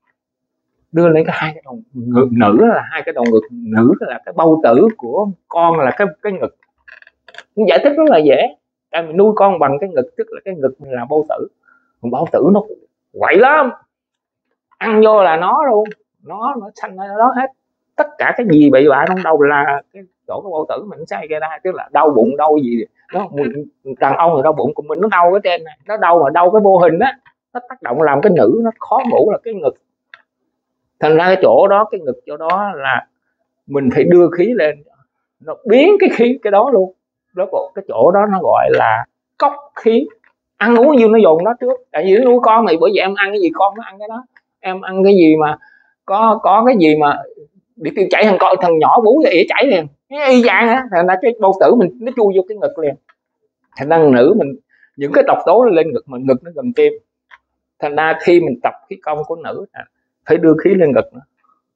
đưa lên cái hai cái đầu ngực. Nữ là hai cái đầu ngực, nữ là cái bầu tử của con là cái ngực. Giải thích rất là dễ, tại mình nuôi con bằng cái ngực, tức là cái ngực là bầu tử, còn bầu tử nó quậy lắm, ăn vô là nó luôn, nó sanh ra đó hết. Tất cả cái gì bị bạ trong đầu là cái chỗ cái bầu tử mình sai ra, tức là đau bụng đau gì nó, đàn ông thì đau bụng, của mình nó đau cái trên này, nó đau mà đau cái vô hình á, nó tác động làm cái nữ nó khó ngủ là cái ngực. Thành ra cái chỗ đó, cái ngực chỗ đó là mình phải đưa khí lên, nó biến cái khí cái đó luôn. Đó, cái chỗ đó nó gọi là cốc khí. Ăn uống gì nó dồn nó trước, tại vì nó nuôi con mày, bởi vậy em ăn cái gì con nó ăn cái đó. Em ăn cái gì mà có cái gì mà bị tiêu chảy, thằng nhỏ bú ỉa chảy liền, y chang á. Thành ra cái bầu tử mình nó chui vô cái ngực liền. Thành ra nữ mình những cái độc tố nó lên ngực, mà ngực nó gần tim. Thành ra khi mình tập khí công của nữ phải đưa khí lên ngực nữa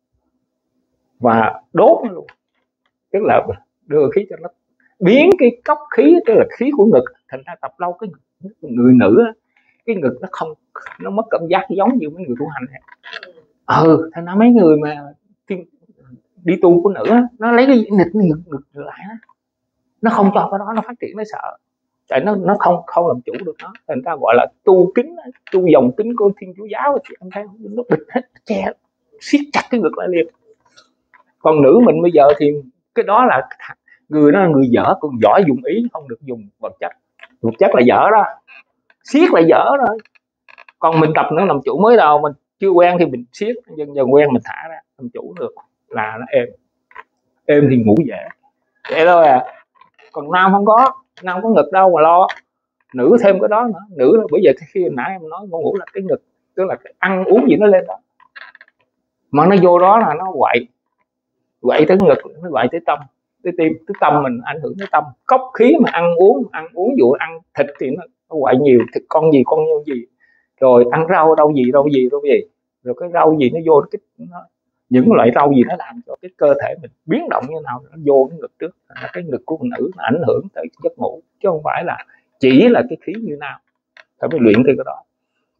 và đốt nó luôn, tức là đưa khí cho nó biến cái cốc khí, tức là khí của ngực. Thành ra tập lâu cái người nữ cái ngực nó không, nó mất cảm giác giống như mấy người tu hành này. Thành ra mấy người mà đi tu của nữ nó lấy cái ngực lại đó, nó không cho cái đó nó phát triển, nó sợ, tại nó không làm chủ được nó. Thành ra gọi là tu kính, tu dòng kính của Thiên Chúa giáo thì em thấy nó bịt hết, che siết chặt cái ngực lại liền. Còn nữ mình bây giờ thì cái đó là người đó là người dở, còn giỏi dùng ý, không được dùng vật chất. Vật chất là dở đó, siết là dở rồi. Còn mình tập nó làm chủ, mới đầu mình chưa quen thì mình siết, dần quen mình thả ra làm chủ được là nó êm thì ngủ dễ vậy thôi à. Còn nam không có ngực đâu mà lo. Nữ thêm cái đó nữa, nữ là bởi vậy khi nãy em nói ngủ là cái ngực, tức là cái ăn uống gì nó lên đó, mà nó vô đó là nó quậy tới ngực, nó quậy tới tâm, tới tim, tới tâm mình, ảnh hưởng tới tâm. Cốc khí mà ăn uống dụ ăn thịt thì nó quậy nhiều, thịt con gì, rồi ăn rau đâu gì, rồi cái rau gì nó vô những loại rau gì nó làm cho cái cơ thể mình biến động như nào, nó vô cái ngực trước. Cái ngực của nữ nó ảnh hưởng tới giấc ngủ, chứ không phải là chỉ là cái khí như nào. Phải luyện cái đó.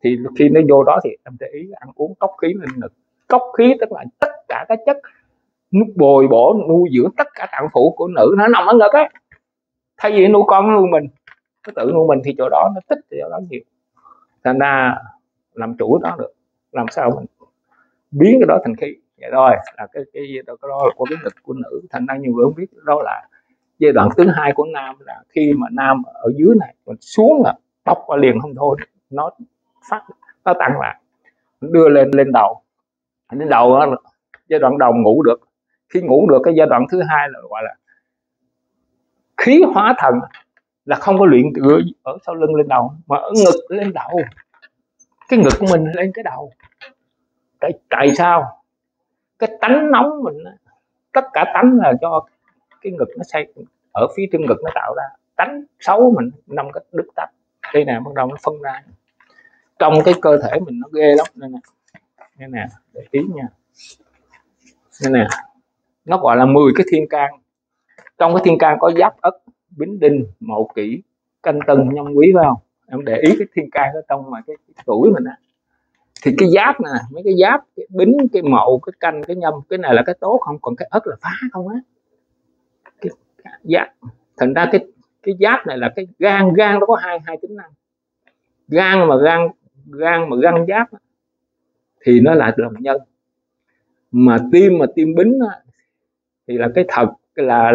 Thì khi nó vô đó thì em để ý ăn uống cốc khí lên ngực. Cốc khí tức là tất cả các chất bồi bổ nuôi dưỡng tất cả tạng phủ của nữ nó nằm ở ngực ấy. Thay vì nuôi con nuôi mình, nó tự nuôi mình thì chỗ đó nó tích thì chỗ đó nhiều. Thành ra làm chủ đó được, làm sao mình biến cái đó thành khí. Vậy thôi là cái đó là của cái ngực của nữ. Thành ra nhiều người không biết đó là giai đoạn thứ hai của nam, là khi mà nam ở dưới này mình xuống là bóc qua liền không thôi, nó phát, nó tăng lại, đưa lên đầu. Đến đầu đó, giai đoạn đầu ngủ được. Khi ngủ được cái giai đoạn thứ hai là gọi là khí hóa thần, là không có luyện tựa ở sau lưng lên đầu mà ở ngực lên đầu, cái ngực của mình lên cái đầu. Tại sao? Cái tánh nóng mình, tất cả tánh là do cái ngực nó xây ở phía trên ngực nó tạo ra. Tánh xấu mình nằm cái đứt tách đây nè, bắt đầu nó phân ra trong cái cơ thể mình, nó ghê lắm. Đây nè, để ý nha, đây nè, nó gọi là 10 cái thiên can. Trong cái thiên can có Giáp, Ất, Bính, Đinh, Mậu, Kỷ, Canh, Tân, Nhâm, Quý, phải không? Em để ý cái thiên can ở trong mà cái tuổi mình á, thì cái Giáp nè, mấy cái Giáp, cái Bính, cái Mậu, cái Canh, cái Nhâm, cái này là cái tốt không, còn cái Ất là phá không á. Cái Giáp, thành ra cái Giáp này là cái gan nó có hai tính năng. Gan mà gan Giáp thì nó là lòng nhân, mà tim Bính thì là cái thật, là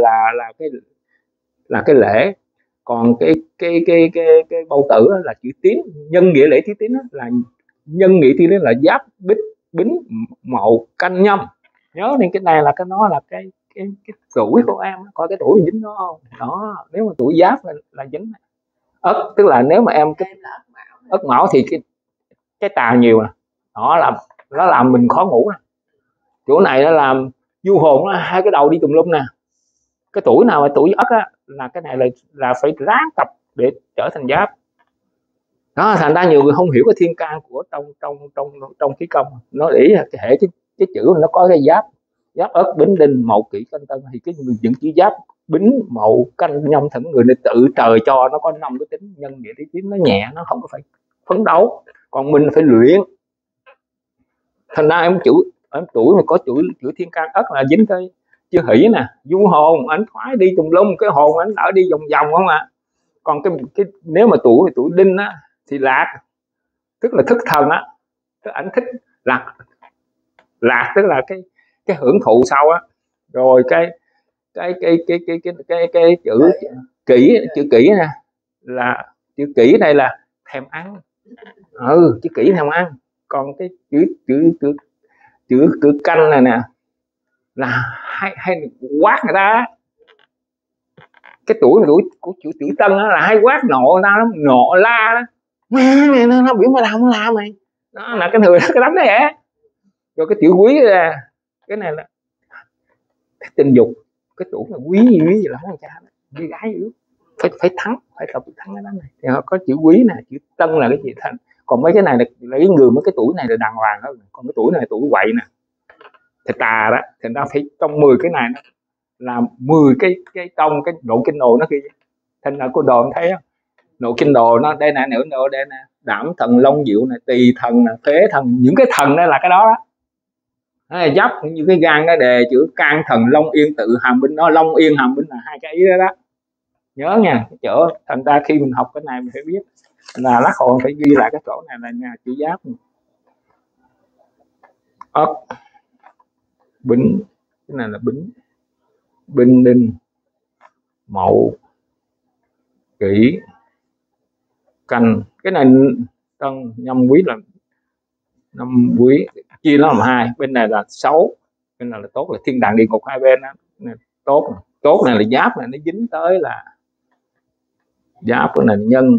cái lễ. Còn cái Bầu Tử là chữ Tín, nhân nghĩa lễ thứ Tín là nhân nghĩa thì là Giáp, Bính, Mậu, Canh, Nhâm. Nhớ nên cái này là nó là cái tuổi của em, coi cái tuổi dính nó không đó. Nếu mà tuổi Giáp là dính. Ất tức là nếu mà em cái Ất Mão thì cái tà nhiều nè, nó làm mình khó ngủ nè. Chỗ này nó làm du hồn, nó hai cái đầu đi tùm lum nè. Cái tuổi nào mà tuổi Ất á, là cái này là phải ráng tập để trở thành Giáp đó. Thành ra nhiều người không hiểu cái thiên can của trong khí công. Nó để ý là cái hệ cái chữ nó có cái Giáp, Ất, Bính, Đinh, Mậu, Kỷ, Canh, Tân, thì cái những chữ Giáp, Bính, Mậu, Canh, Nhâm thỉnh người này tự trời cho nó có 5 cái tính nhân nghĩa lý tín, nó nhẹ, nó không có phải phấn đấu, còn mình phải luyện. Thành ra em tuổi mà có chữ thiên can Ất là dính cái chữ Hỷ nè, du hồn, ảnh thoái đi tùm lum, cái hồn ảnh ở đi vòng vòng không à. Còn cái nếu mà tuổi Đinh á thì Lạc, tức là thức thần á, tức ảnh thích lạc tức là cái hưởng thụ sau á. Rồi cái chữ Kỷ nè, là chữ Kỷ này là thèm ăn. Chữ Kỷ thèm ăn. Còn cái chữ Canh này nè là hay quát người ta. Cái tuổi này của chữ Tân đó là hay quát nộ ta lắm, nộ la đó, mày nó biểu mày làm mày đó, là cái người đó cái tấm đấy vậy. Rồi cái chữ Quý là cái này là cái tình dục. Cái tuổi là quý gì lắm con cha, với gái yếu phải thắng, phải tập thắng cái đó này. Thì họ có chữ Quý nè, chữ Tân là cái gì thành. Còn mấy cái này là lấy người mấy cái tuổi này là đàng hoàng hơn. Còn cái tuổi này là tuổi quậy nè, thì tà đó. Thì ta phải trong 10 cái này nó là 10 cái trong cái độ kinh đồ nó kia. Thành ra cô đồ thấy không, độ kinh đồ nó đây nè, nửa độ đây nè, Đảm thần, Long Diệu này, Tỳ thần nè, Phế thần, những cái thần đây là cái đó đó. Giáp như cái gan cái đề chữ Can thần, Long Yên tự hàm binh đó. Long Yên hàm binh là hai cái ý đó đó, nhớ nha. Cái chỗ thành ra khi mình học cái này mình phải biết là lát hồn phải ghi lại cái chỗ này là nhà chữ Giáp. Ất, Bính, cái này là Bính, Đinh, Mậu, Kỷ, Canh. Cái này Tân, Nhâm, Quý là năm Quý, chia nó làm hai. Bên này là xấu, bên này là tốt, là thiên đàng địa ngục hai bên đó. Tốt này là Giáp này, nó dính tới là Giáp, cái này nhân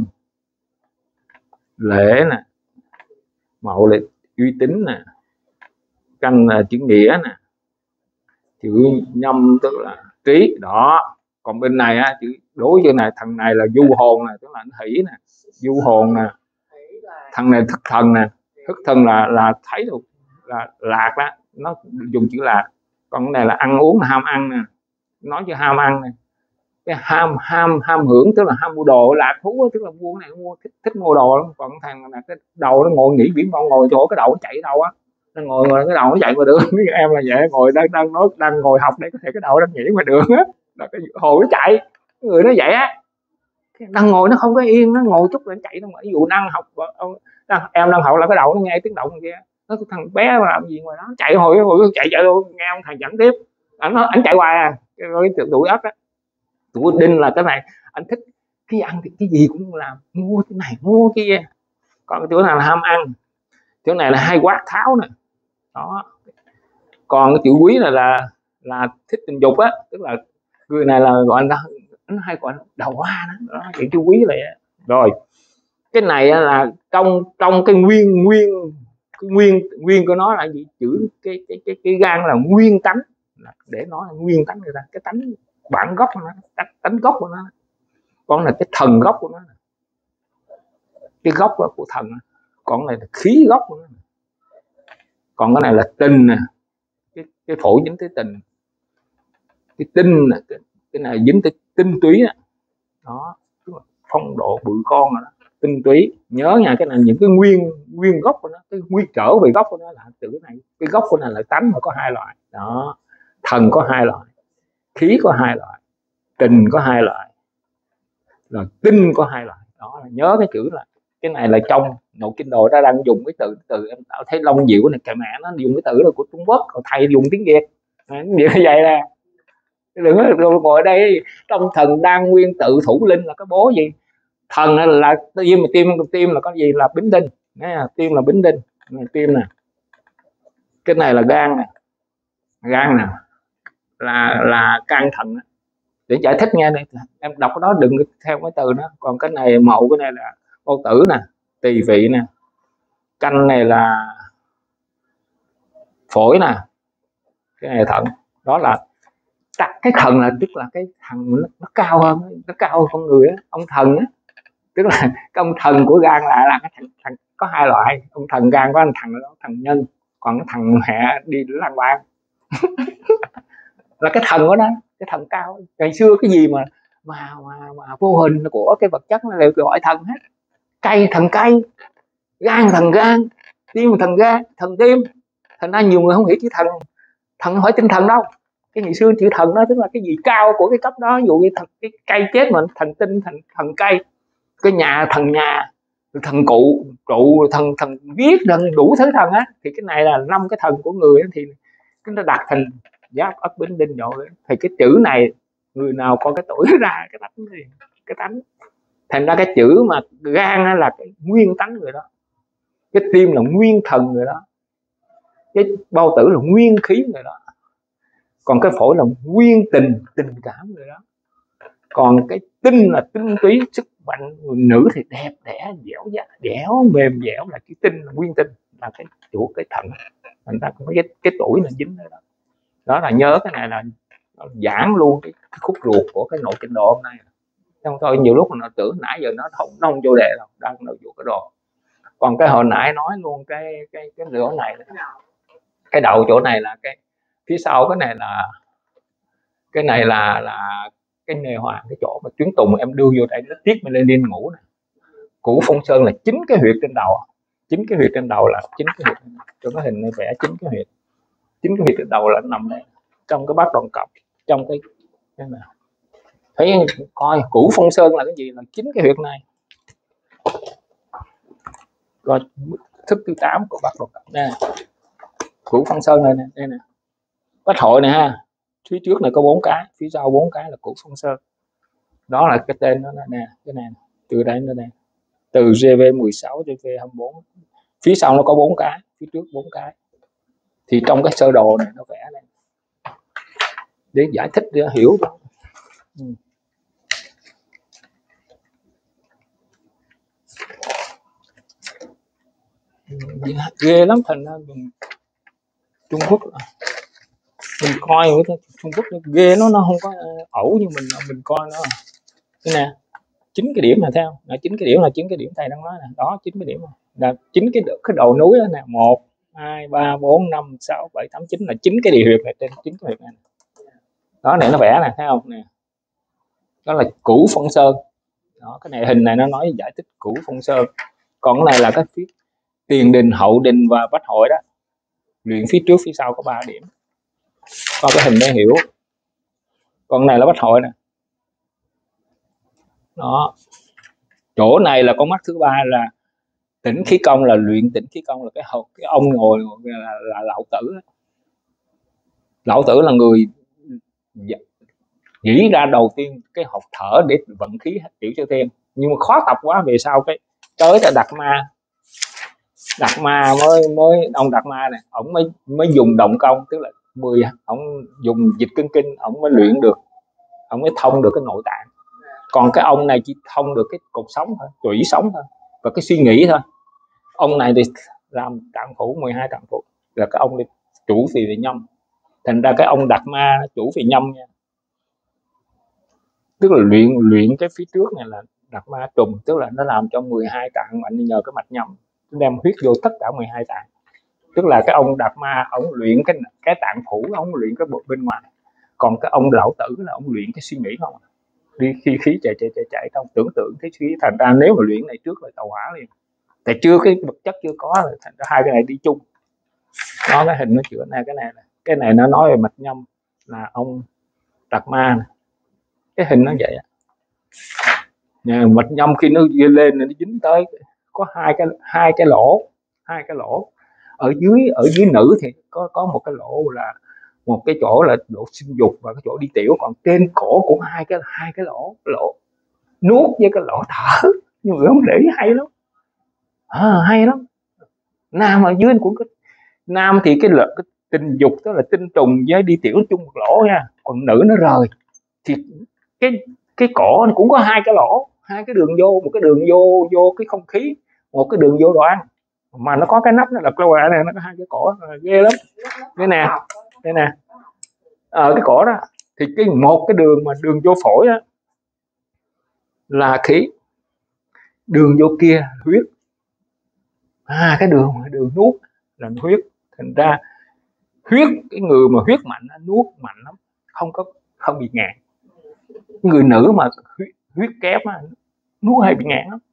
lễ nè, Mậu là uy tín nè, Canh là chữ nghĩa nè, chữ Nhâm tức là trí đó. Còn bên này á, chữ đối với này, thằng này là du hồn nè, tức là anh Hỷ nè, du hồn nè. Thằng này thức thần nè, thức thần là thấy được là Lạc đó, nó dùng chữ Lạc. Còn cái này là ăn uống là ham ăn nè, nói chữ ham ăn nè. cái ham hưởng, tức là ham mua đồ, lạc thú, tức là mua cái này mua thích mua đồ lắm. Còn thằng là cái đầu nó ngồi nghĩ biển bao, ngồi chỗ cái đầu nó chạy đâu á, nó ngồi cái đầu nó chạy ngoài đường. Biết em là vậy, ngồi đang ngồi học đây, có thể cái đầu đang nhảy ngoài đường á, là cái hồi nó chạy, cái người nó vậy á, đang ngồi nó không có yên, nó ngồi chút rồi nó chạy. Ví dụ đang học, em đang học là cái đầu nó nghe tiếng động kia, nó thằng bé mà làm gì ngoài đó chạy, hồi chạy luôn, nghe ông thầy dẫn tiếp, ảnh chạy hoài à. Cái tụi ấp á, tụi Đinh là cái này, anh thích cái ăn thì cái gì cũng làm, mua cái này mua cái kia. Còn cái chỗ này là ham ăn, chỗ này là hay quát tháo nè đó. Còn cái chữ Quý này là thích tình dục á, tức là người này là gọi là anh hay gọi là đầu hoa đó, chuyện chữ Quý này. Rồi cái này là trong cái nguyên của nó là gì, chữ cái gan là nguyên tánh, để nói là nguyên tánh người ta, cái tánh bản gốc của nó, tánh gốc của nó. Còn là cái thần gốc của nó, cái gốc của thần. Còn này là khí gốc của nó. Còn cái này là tình nè, cái phổi dính tới tình, cái tinh nè, cái này dính tới tinh túy đó, phong độ bự con rồi đó, tinh túy. Nhớ nha, cái này những cái nguyên gốc của nó, cái nguyên trở về gốc của nó là từ cái này. Cái gốc của nó là tánh mà có hai loại đó, thần có hai loại, khí có hai loại, tình có hai loại, rồi tinh có hai loại đó. Là nhớ cái chữ là cái này là trong nội kinh đồ ta đang dùng cái từ em tạo thấy Long Diệu này, kệ mẹ nó dùng cái từ là của Trung Quốc, còn thầy dùng tiếng Việt như vậy nè. Đừng có ngồi đây trong thần đan nguyên tự thủ linh là cái bố gì. Thần là tim, mà tim là có gì, là Bính Đinh. Tim là Bính Đinh, tim nè. Cái này là gan nè, gan nè là can thần. Để giải thích nghe này, em đọc cái đó đừng theo cái từ đó. Còn cái này mậu, cái này là bao tử nè, tỳ vị nè, canh này là phổi nè, cái này là thận. Đó là cái thần là tức là cái thằng nó cao hơn, nó cao hơn con người á. Ông thần á, tức là cái ông thần của gan là cái thằng có hai loại. Ông thần gan có anh thằng đó, thần nhân. Còn cái thằng mẹ đi lang bang là cái thần của nó, cái thần cao. Ngày xưa cái gì mà vô hình của cái vật chất nó đều gọi thần hết. Cây thần cây, gan thần gan, tim thần gan, thần tim. Thành ra nhiều người không hiểu chữ thần không phải tinh thần đâu. Cái ngày xưa chữ thần đó tức là cái gì cao của cái cấp đó. Ví dụ như cái cây chết mình thần tinh, thần cây, cái nhà thần nhà, thần cụ thần viết, thần đủ thứ thần á. Thì cái này là 5 cái thần của người á, thì nó đặt thành Giáp Ất Bính Đinh rồi. Thì cái chữ này người nào có cái tuổi ra cái tánh gì, cái tánh. Thành ra cái chữ mà gan là cái nguyên tánh người đó, cái tim là nguyên thần người đó, cái bao tử là nguyên khí người đó, còn cái phổi là nguyên tình cảm người đó. Còn cái tinh là tinh túy, sức mạnh. Người nữ thì đẹp đẽ, dẻo mềm dẻo, là cái tinh là nguyên tinh, là cái chủ cái thận. Thành ra cái tuổi là dính ở đó. Đó là nhớ cái này là giảng luôn cái khúc ruột của cái nội kinh đồ hôm nay. Xong thôi nhiều lúc nó tưởng nãy giờ nó không vô đề đâu, đang nội vụ cái đồ. Còn cái hồi nãy nói luôn cái lửa này, cái đầu chỗ này là cái phía sau, cái này là cái nề hoàng, cái chỗ mà tuyến tùng em đưa vô đây nó tiết Melanin ngủ này. Củ Phong Sơn là 9 cái huyệt trên đầu, 9 cái huyệt trên đầu là 9 cái huyệt. Cho cái hình này vẽ 9 cái huyệt, 9 cái huyệt trên đầu là nằm đây trong cái bát đoàn cọc, trong cái nào thấy coi Củ Phong Sơn là cái gì, là 9 cái huyệt này. Rồi thức thứ 8 của bát đoàn cọc nè, Củ Phong Sơn này nè, đây nè, bát hội này ha. Phía trước này có 4 cái, phía sau 4 cái là Củ Phong Sơn. Đó là cái tên nó nè, cái này từ đây nó đây, từ GV16 GV24. Phía sau nó có 4 cái, phía trước 4 cái. Thì trong cái sơ đồ này nó vẽ này để giải thích để hiểu đó. Ghê lắm. Thành ra Trung Quốc mình coi Trung Quốc nó ghê, nó không có ẩu như mình coi nó. Cái nè 9 cái điểm là theo là 9 cái điểm, là 9 cái điểm thầy đang nói nè, đó 9 cái điểm là 9 cái đầu núi đó nè, 1 2 3 4 5 6 7 8 9 là 9 cái địa huyệt này, trên 9 cái huyệt này. Đó này nó vẽ nè, thấy không nè, đó là Cửu Phong Sơn. Đó, cái này hình này nó nói giải thích Cửu Phong Sơn. Còn cái này là cái phía tiền đình, hậu đình và bách hội đó. Luyện phía trước phía sau có 3 điểm. Có cái hình để hiểu. Còn cái này là bách hội nè. Đó. Chỗ này là con mắt thứ 3 là Tĩnh Khí Công, là luyện Tĩnh Khí Công, là cái ông ngồi là Lão Tử. Lão Tử là người nghĩ ra đầu tiên cái học thở để vận khí tiểu cho thiên, nhưng mà khó tập quá, về sau cái tới là Đạt Ma mới ông Đạt Ma này, ông mới dùng động công, tức là ông dùng dịch kinh ông mới luyện được, ông mới thông được cái nội tạng. Còn cái ông này chỉ thông được cái cột sống thôi, tủy sống thôi, và cái suy nghĩ thôi. Ông này thì làm tạng phủ, 12 tạng phủ, là cái ông đi chủ về nhâm. Thành ra cái ông Đạt Ma chủ về nhâm nha, tức là luyện cái phía trước này là Đạt Ma trùng, tức là nó làm cho 12 tạng mạnh nhờ cái mạch nhâm, đem huyết vô tất cả 12 tạng. Tức là cái ông Đạt Ma ông luyện cái tạng phủ, ông luyện cái bộ bên ngoài. Còn cái ông Lão Tử là ông luyện cái suy nghĩ không, đi khi khí chạy trong tưởng tượng thấy khí. Thành ra nếu mà luyện này trước là tàu hỏa liền, tại chưa cái vật chất chưa có, thành ra hai cái này đi chung. Nó cái hình nó chữa này, cái này nó nói về mạch nhâm là ông Đạt Ma này. Cái hình nó vậy nè, mạch nhâm khi nó lên nó dính tới có hai cái lỗ. Ở dưới nữ thì có một cái lỗ là một cái chỗ là lỗ sinh dục và cái chỗ đi tiểu, còn trên cổ cũng hai cái lỗ nuốt với cái lỗ thở. Nhưng mà không để ý hay lắm, hay lắm. Nam ở dưới cũng có, nam thì cái tình dục tức là tinh trùng với đi tiểu chung một lỗ nha, còn nữ nó rời thì cái cổ nó cũng có hai cái lỗ, hai cái đường vô, một cái đường vô cái không khí, một cái đường vô đồ ăn, mà nó có cái nắp nó là cái quạ này, nó có hai cái cổ, ghê lắm. Đây nè ở cái cổ đó thì một cái đường mà đường vô phổi đó là khí, đường vô kia huyết, cái đường nuốt là huyết. Thành ra huyết, cái người mà huyết mạnh nuốt mạnh lắm, không bị ngạt. Người nữ mà huyết kém nuốt hay bị ngạt lắm,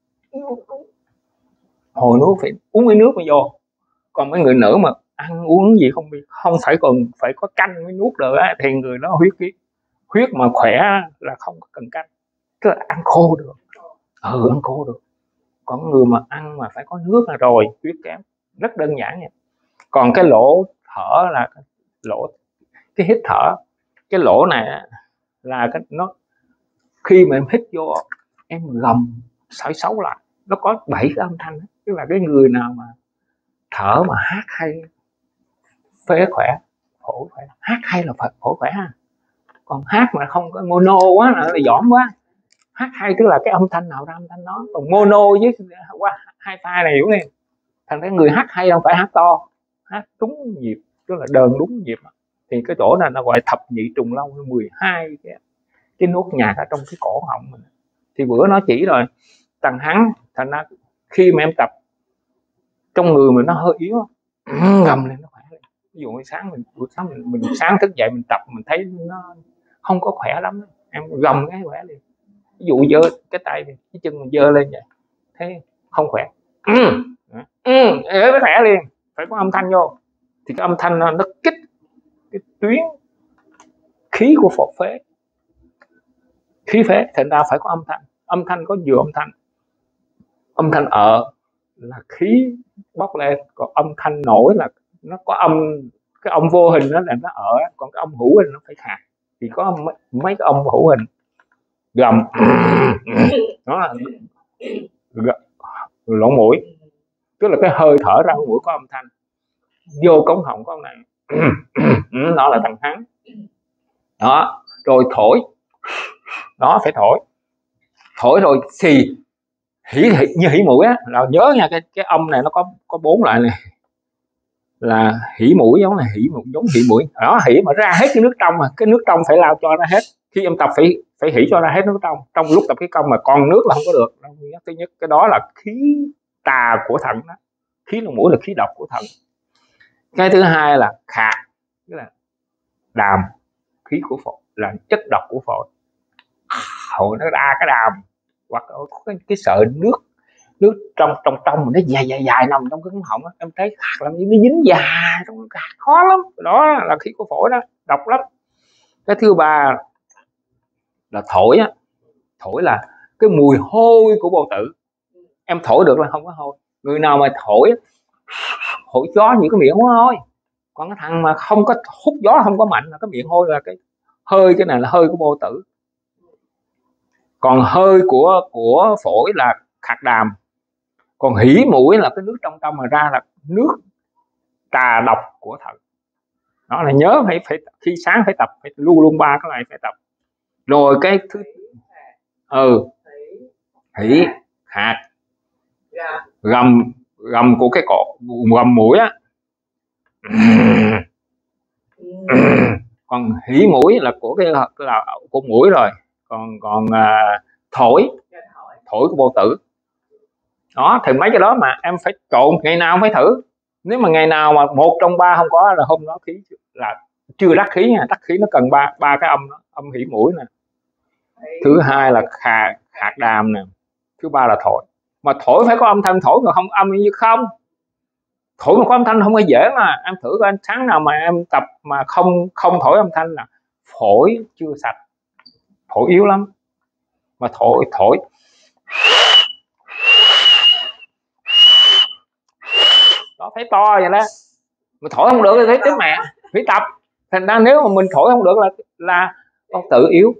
hồi nuốt phải uống cái nước mới vô. Còn mấy người nữ mà ăn uống gì không phải còn phải có canh mới nuốt được á, thì người đó huyết mà khỏe là không cần canh, tức là ăn khô được. Ăn khô được. Còn người mà ăn mà phải có nước là rồi huyết kém, rất đơn giản nha. Còn cái lỗ thở là cái hít thở, cái lỗ này là nó khi mà em hít vô em gầm sỏi xấu lại, nó có 7 cái âm thanh. Tức là cái người nào mà thở mà hát hay phế khỏe, phổi khỏe, hát hay là phổi khỏe ha. Còn hát mà không có mono quá là giỏm quá. Hát hay tức là cái âm thanh nào ra âm thanh đó, còn mono với hai pha này hiểu liền. Thành cái người hát hay không phải hát to, hát đúng nhịp, tức là đờn đúng nhịp. Thì cái chỗ này nó gọi thập nhị trùng long, 12 cái nốt nhạc ở trong cái cổ họng mình. Thì bữa nó chỉ rồi tầng hắn. Thành ra khi mà em tập trong người mình nó hơi yếu, gầm lên nó khỏe lên. Ví dụ buổi sáng mình sáng thức dậy mình tập, mình thấy nó không có khỏe lắm, em gầm cái khỏe liền. Ví dụ giơ cái tay cái chân mình giơ lên vậy thấy không khỏe, nó khỏe liền. Phải có âm thanh vô, thì cái âm thanh nó kích cái tuyến khí của phổi phế, khí phế. Thành ra phải có âm thanh có nhiều âm thanh là khí bốc lên, còn âm thanh nổi là nó có cái âm vô hình đó là nó còn cái âm hữu hình nó phải khác. Thì có mấy cái âm hữu hình gầm nó lỗ mũi, tức là cái hơi thở ra mũi có âm thanh, vô cống họng có âm này nó là tầng hắn đó. Rồi thổi đó, phải thổi rồi xì như hỉ mũi á, là nhớ nha, cái âm này nó có 4 loại này, là hỉ mũi giống hỉ mũi đó, hỉ mà ra hết cái nước trong, mà cái nước trong phải lao cho ra hết. Khi em tập phải hỉ cho ra hết nước trong lúc tập cái công, mà còn nước là không có được. Thứ nhất cái đó là khí tà của thận đó. Khí lỗ mũi là khí độc của thận. Cái thứ hai là khạc, tức là đàm, khí của phổi là chất độc của phổi. hồi nó ra cái đàm, hoặc có cái sợi nước trong mà nó dài nằm trong cái ống họng á, em thấy khạc làm như nó dính dài trong cái khạc, khó lắm. Đó là khí của phổi đó, độc lắm. Cái thứ ba là thổi á, thổi là cái mùi hôi của bao tử. Em thổi được là không có hôi. Người nào mà thổi gió những cái miệng hôi, còn cái thằng mà không có hút gió không có mạnh là cái miệng hôi, là cái hơi, cái này là hơi của bao tử. Còn hơi của phổi là khạc đàm, còn hỉ mũi là cái nước trong mà ra là nước trà độc của thận. Đó là nhớ phải khi sáng phải tập, phải luôn ba cái này phải tập. Rồi cái thứ hỉ, hạt, gầm của cái cổ, gầm mũi á. Còn hỉ mũi là của cái là của mũi rồi. Còn thổi của bao tử. Đó thì mấy cái đó mà em phải trộn, ngày nào phải thử. Nếu mà ngày nào mà 1 trong 3 không có là hôm đó khí là chưa đắc khí nha. Đắc khí nó cần ba cái âm đó. Âm hỉ mũi nè, thứ hai là khạc đàm nè, thứ ba là thổi. Mà thổi phải có âm thanh, thổi mà không âm như không. Thổi mà có âm thanh không hề dễ, mà em thử coi sáng nào mà em tập mà không thổi âm thanh là phổi chưa sạch, phổi yếu lắm. Mà thổi đó phải to vậy đó, mà thổi không được thì thấy tiếng mẹ, phải tập. Thành ra nếu mà mình thổi không được là bao tử yếu,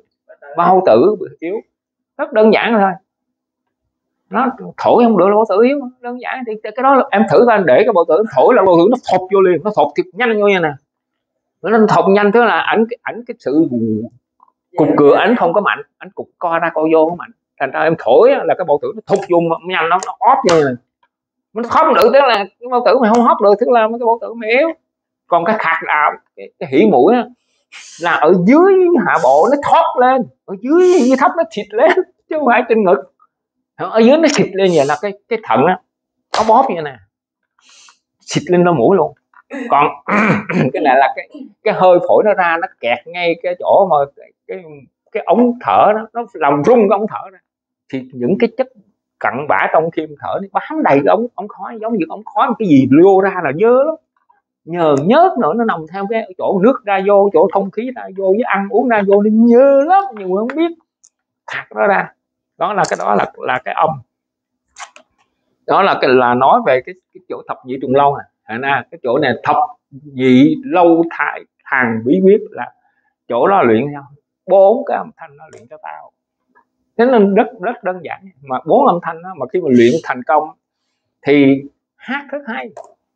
rất đơn giản thôi. Nó thổi không được là bao tử yếu, đơn giản. Thì cái đó em thử coi, để cái bao tử thổi là bao tử nó thụt vô liền, nó thụt thiệt nhanh vô nha nè. Nó thụt nhanh, tức là ảnh cái sự cục cửa ảnh không có mạnh, ảnh cục co ra co vô không mạnh. Thành ra em thổi là cái bao tử nó thụt vô nhanh, nó óp như này. Nó không được, tức là cái bao tử mày không hấp được, tức là cái bao tử mày yếu. Còn cái khạc đàm, cái hỉ mũi á, là ở dưới hạ bộ nó thoát lên, ở dưới thấp nó thịt lên, chứ không phải trên ngực. Ở dưới nó xịt lên vậy là cái thận á, nó bóp như nè, xịt lên lỗ mũi luôn. Còn cái này là cái hơi phổi nó ra, nó kẹt ngay cái chỗ mà cái ống thở đó, nó làm rung cái ống thở ra, thì những cái chất cặn bã trong khi thở nó bám đầy cái ống khói, giống như ống khói cái gì lô ra là dơ lắm, nhớt nữa, nó nằm theo cái chỗ nước ra vô, chỗ thông khí ra vô, với ăn uống ra vô, nó nhơ lắm, nhiều người không biết, thạc nó ra. Đó là cái đó là cái âm. Đó là nói về cái chỗ thập nhị trùng lâu này. Cái chỗ này thập nhị lâu thang bí quyết là chỗ đó luyện nhau 4 cái âm thanh, nó luyện cho tao. Thế nên rất đơn giản, mà 4 âm thanh đó, mà khi mà luyện thành công thì hát rất hay,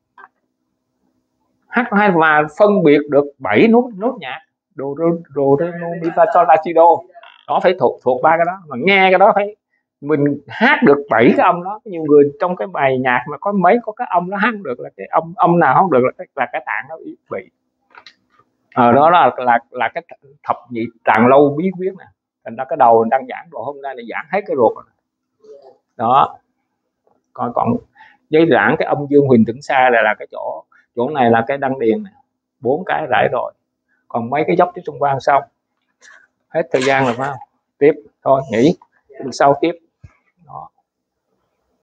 mà phân biệt được 7 nốt nhạc, do re mi fa sol la si do. Nó phải thuộc 3 cái đó, mà nghe cái đó phải mình hát được 7 cái âm đó. Nhiều người trong cái bài nhạc mà có cái âm nó hát được, là cái âm nào không được là cái tạng nó bị. Đó là cái thập nhị tạng lâu bí quyết nè. Thành ra cái đầu mình đang giảng rồi, hôm nay là giảng hết cái ruột rồi. Đó, còn với giảng cái âm dương huyền tưởng xa là cái chỗ này là cái đăng điền này, 4 cái rải rồi. Còn mấy cái dốc tiếp xung quanh xong hết thời gian rồi phải không? Tiếp thôi, nghỉ, sau tiếp.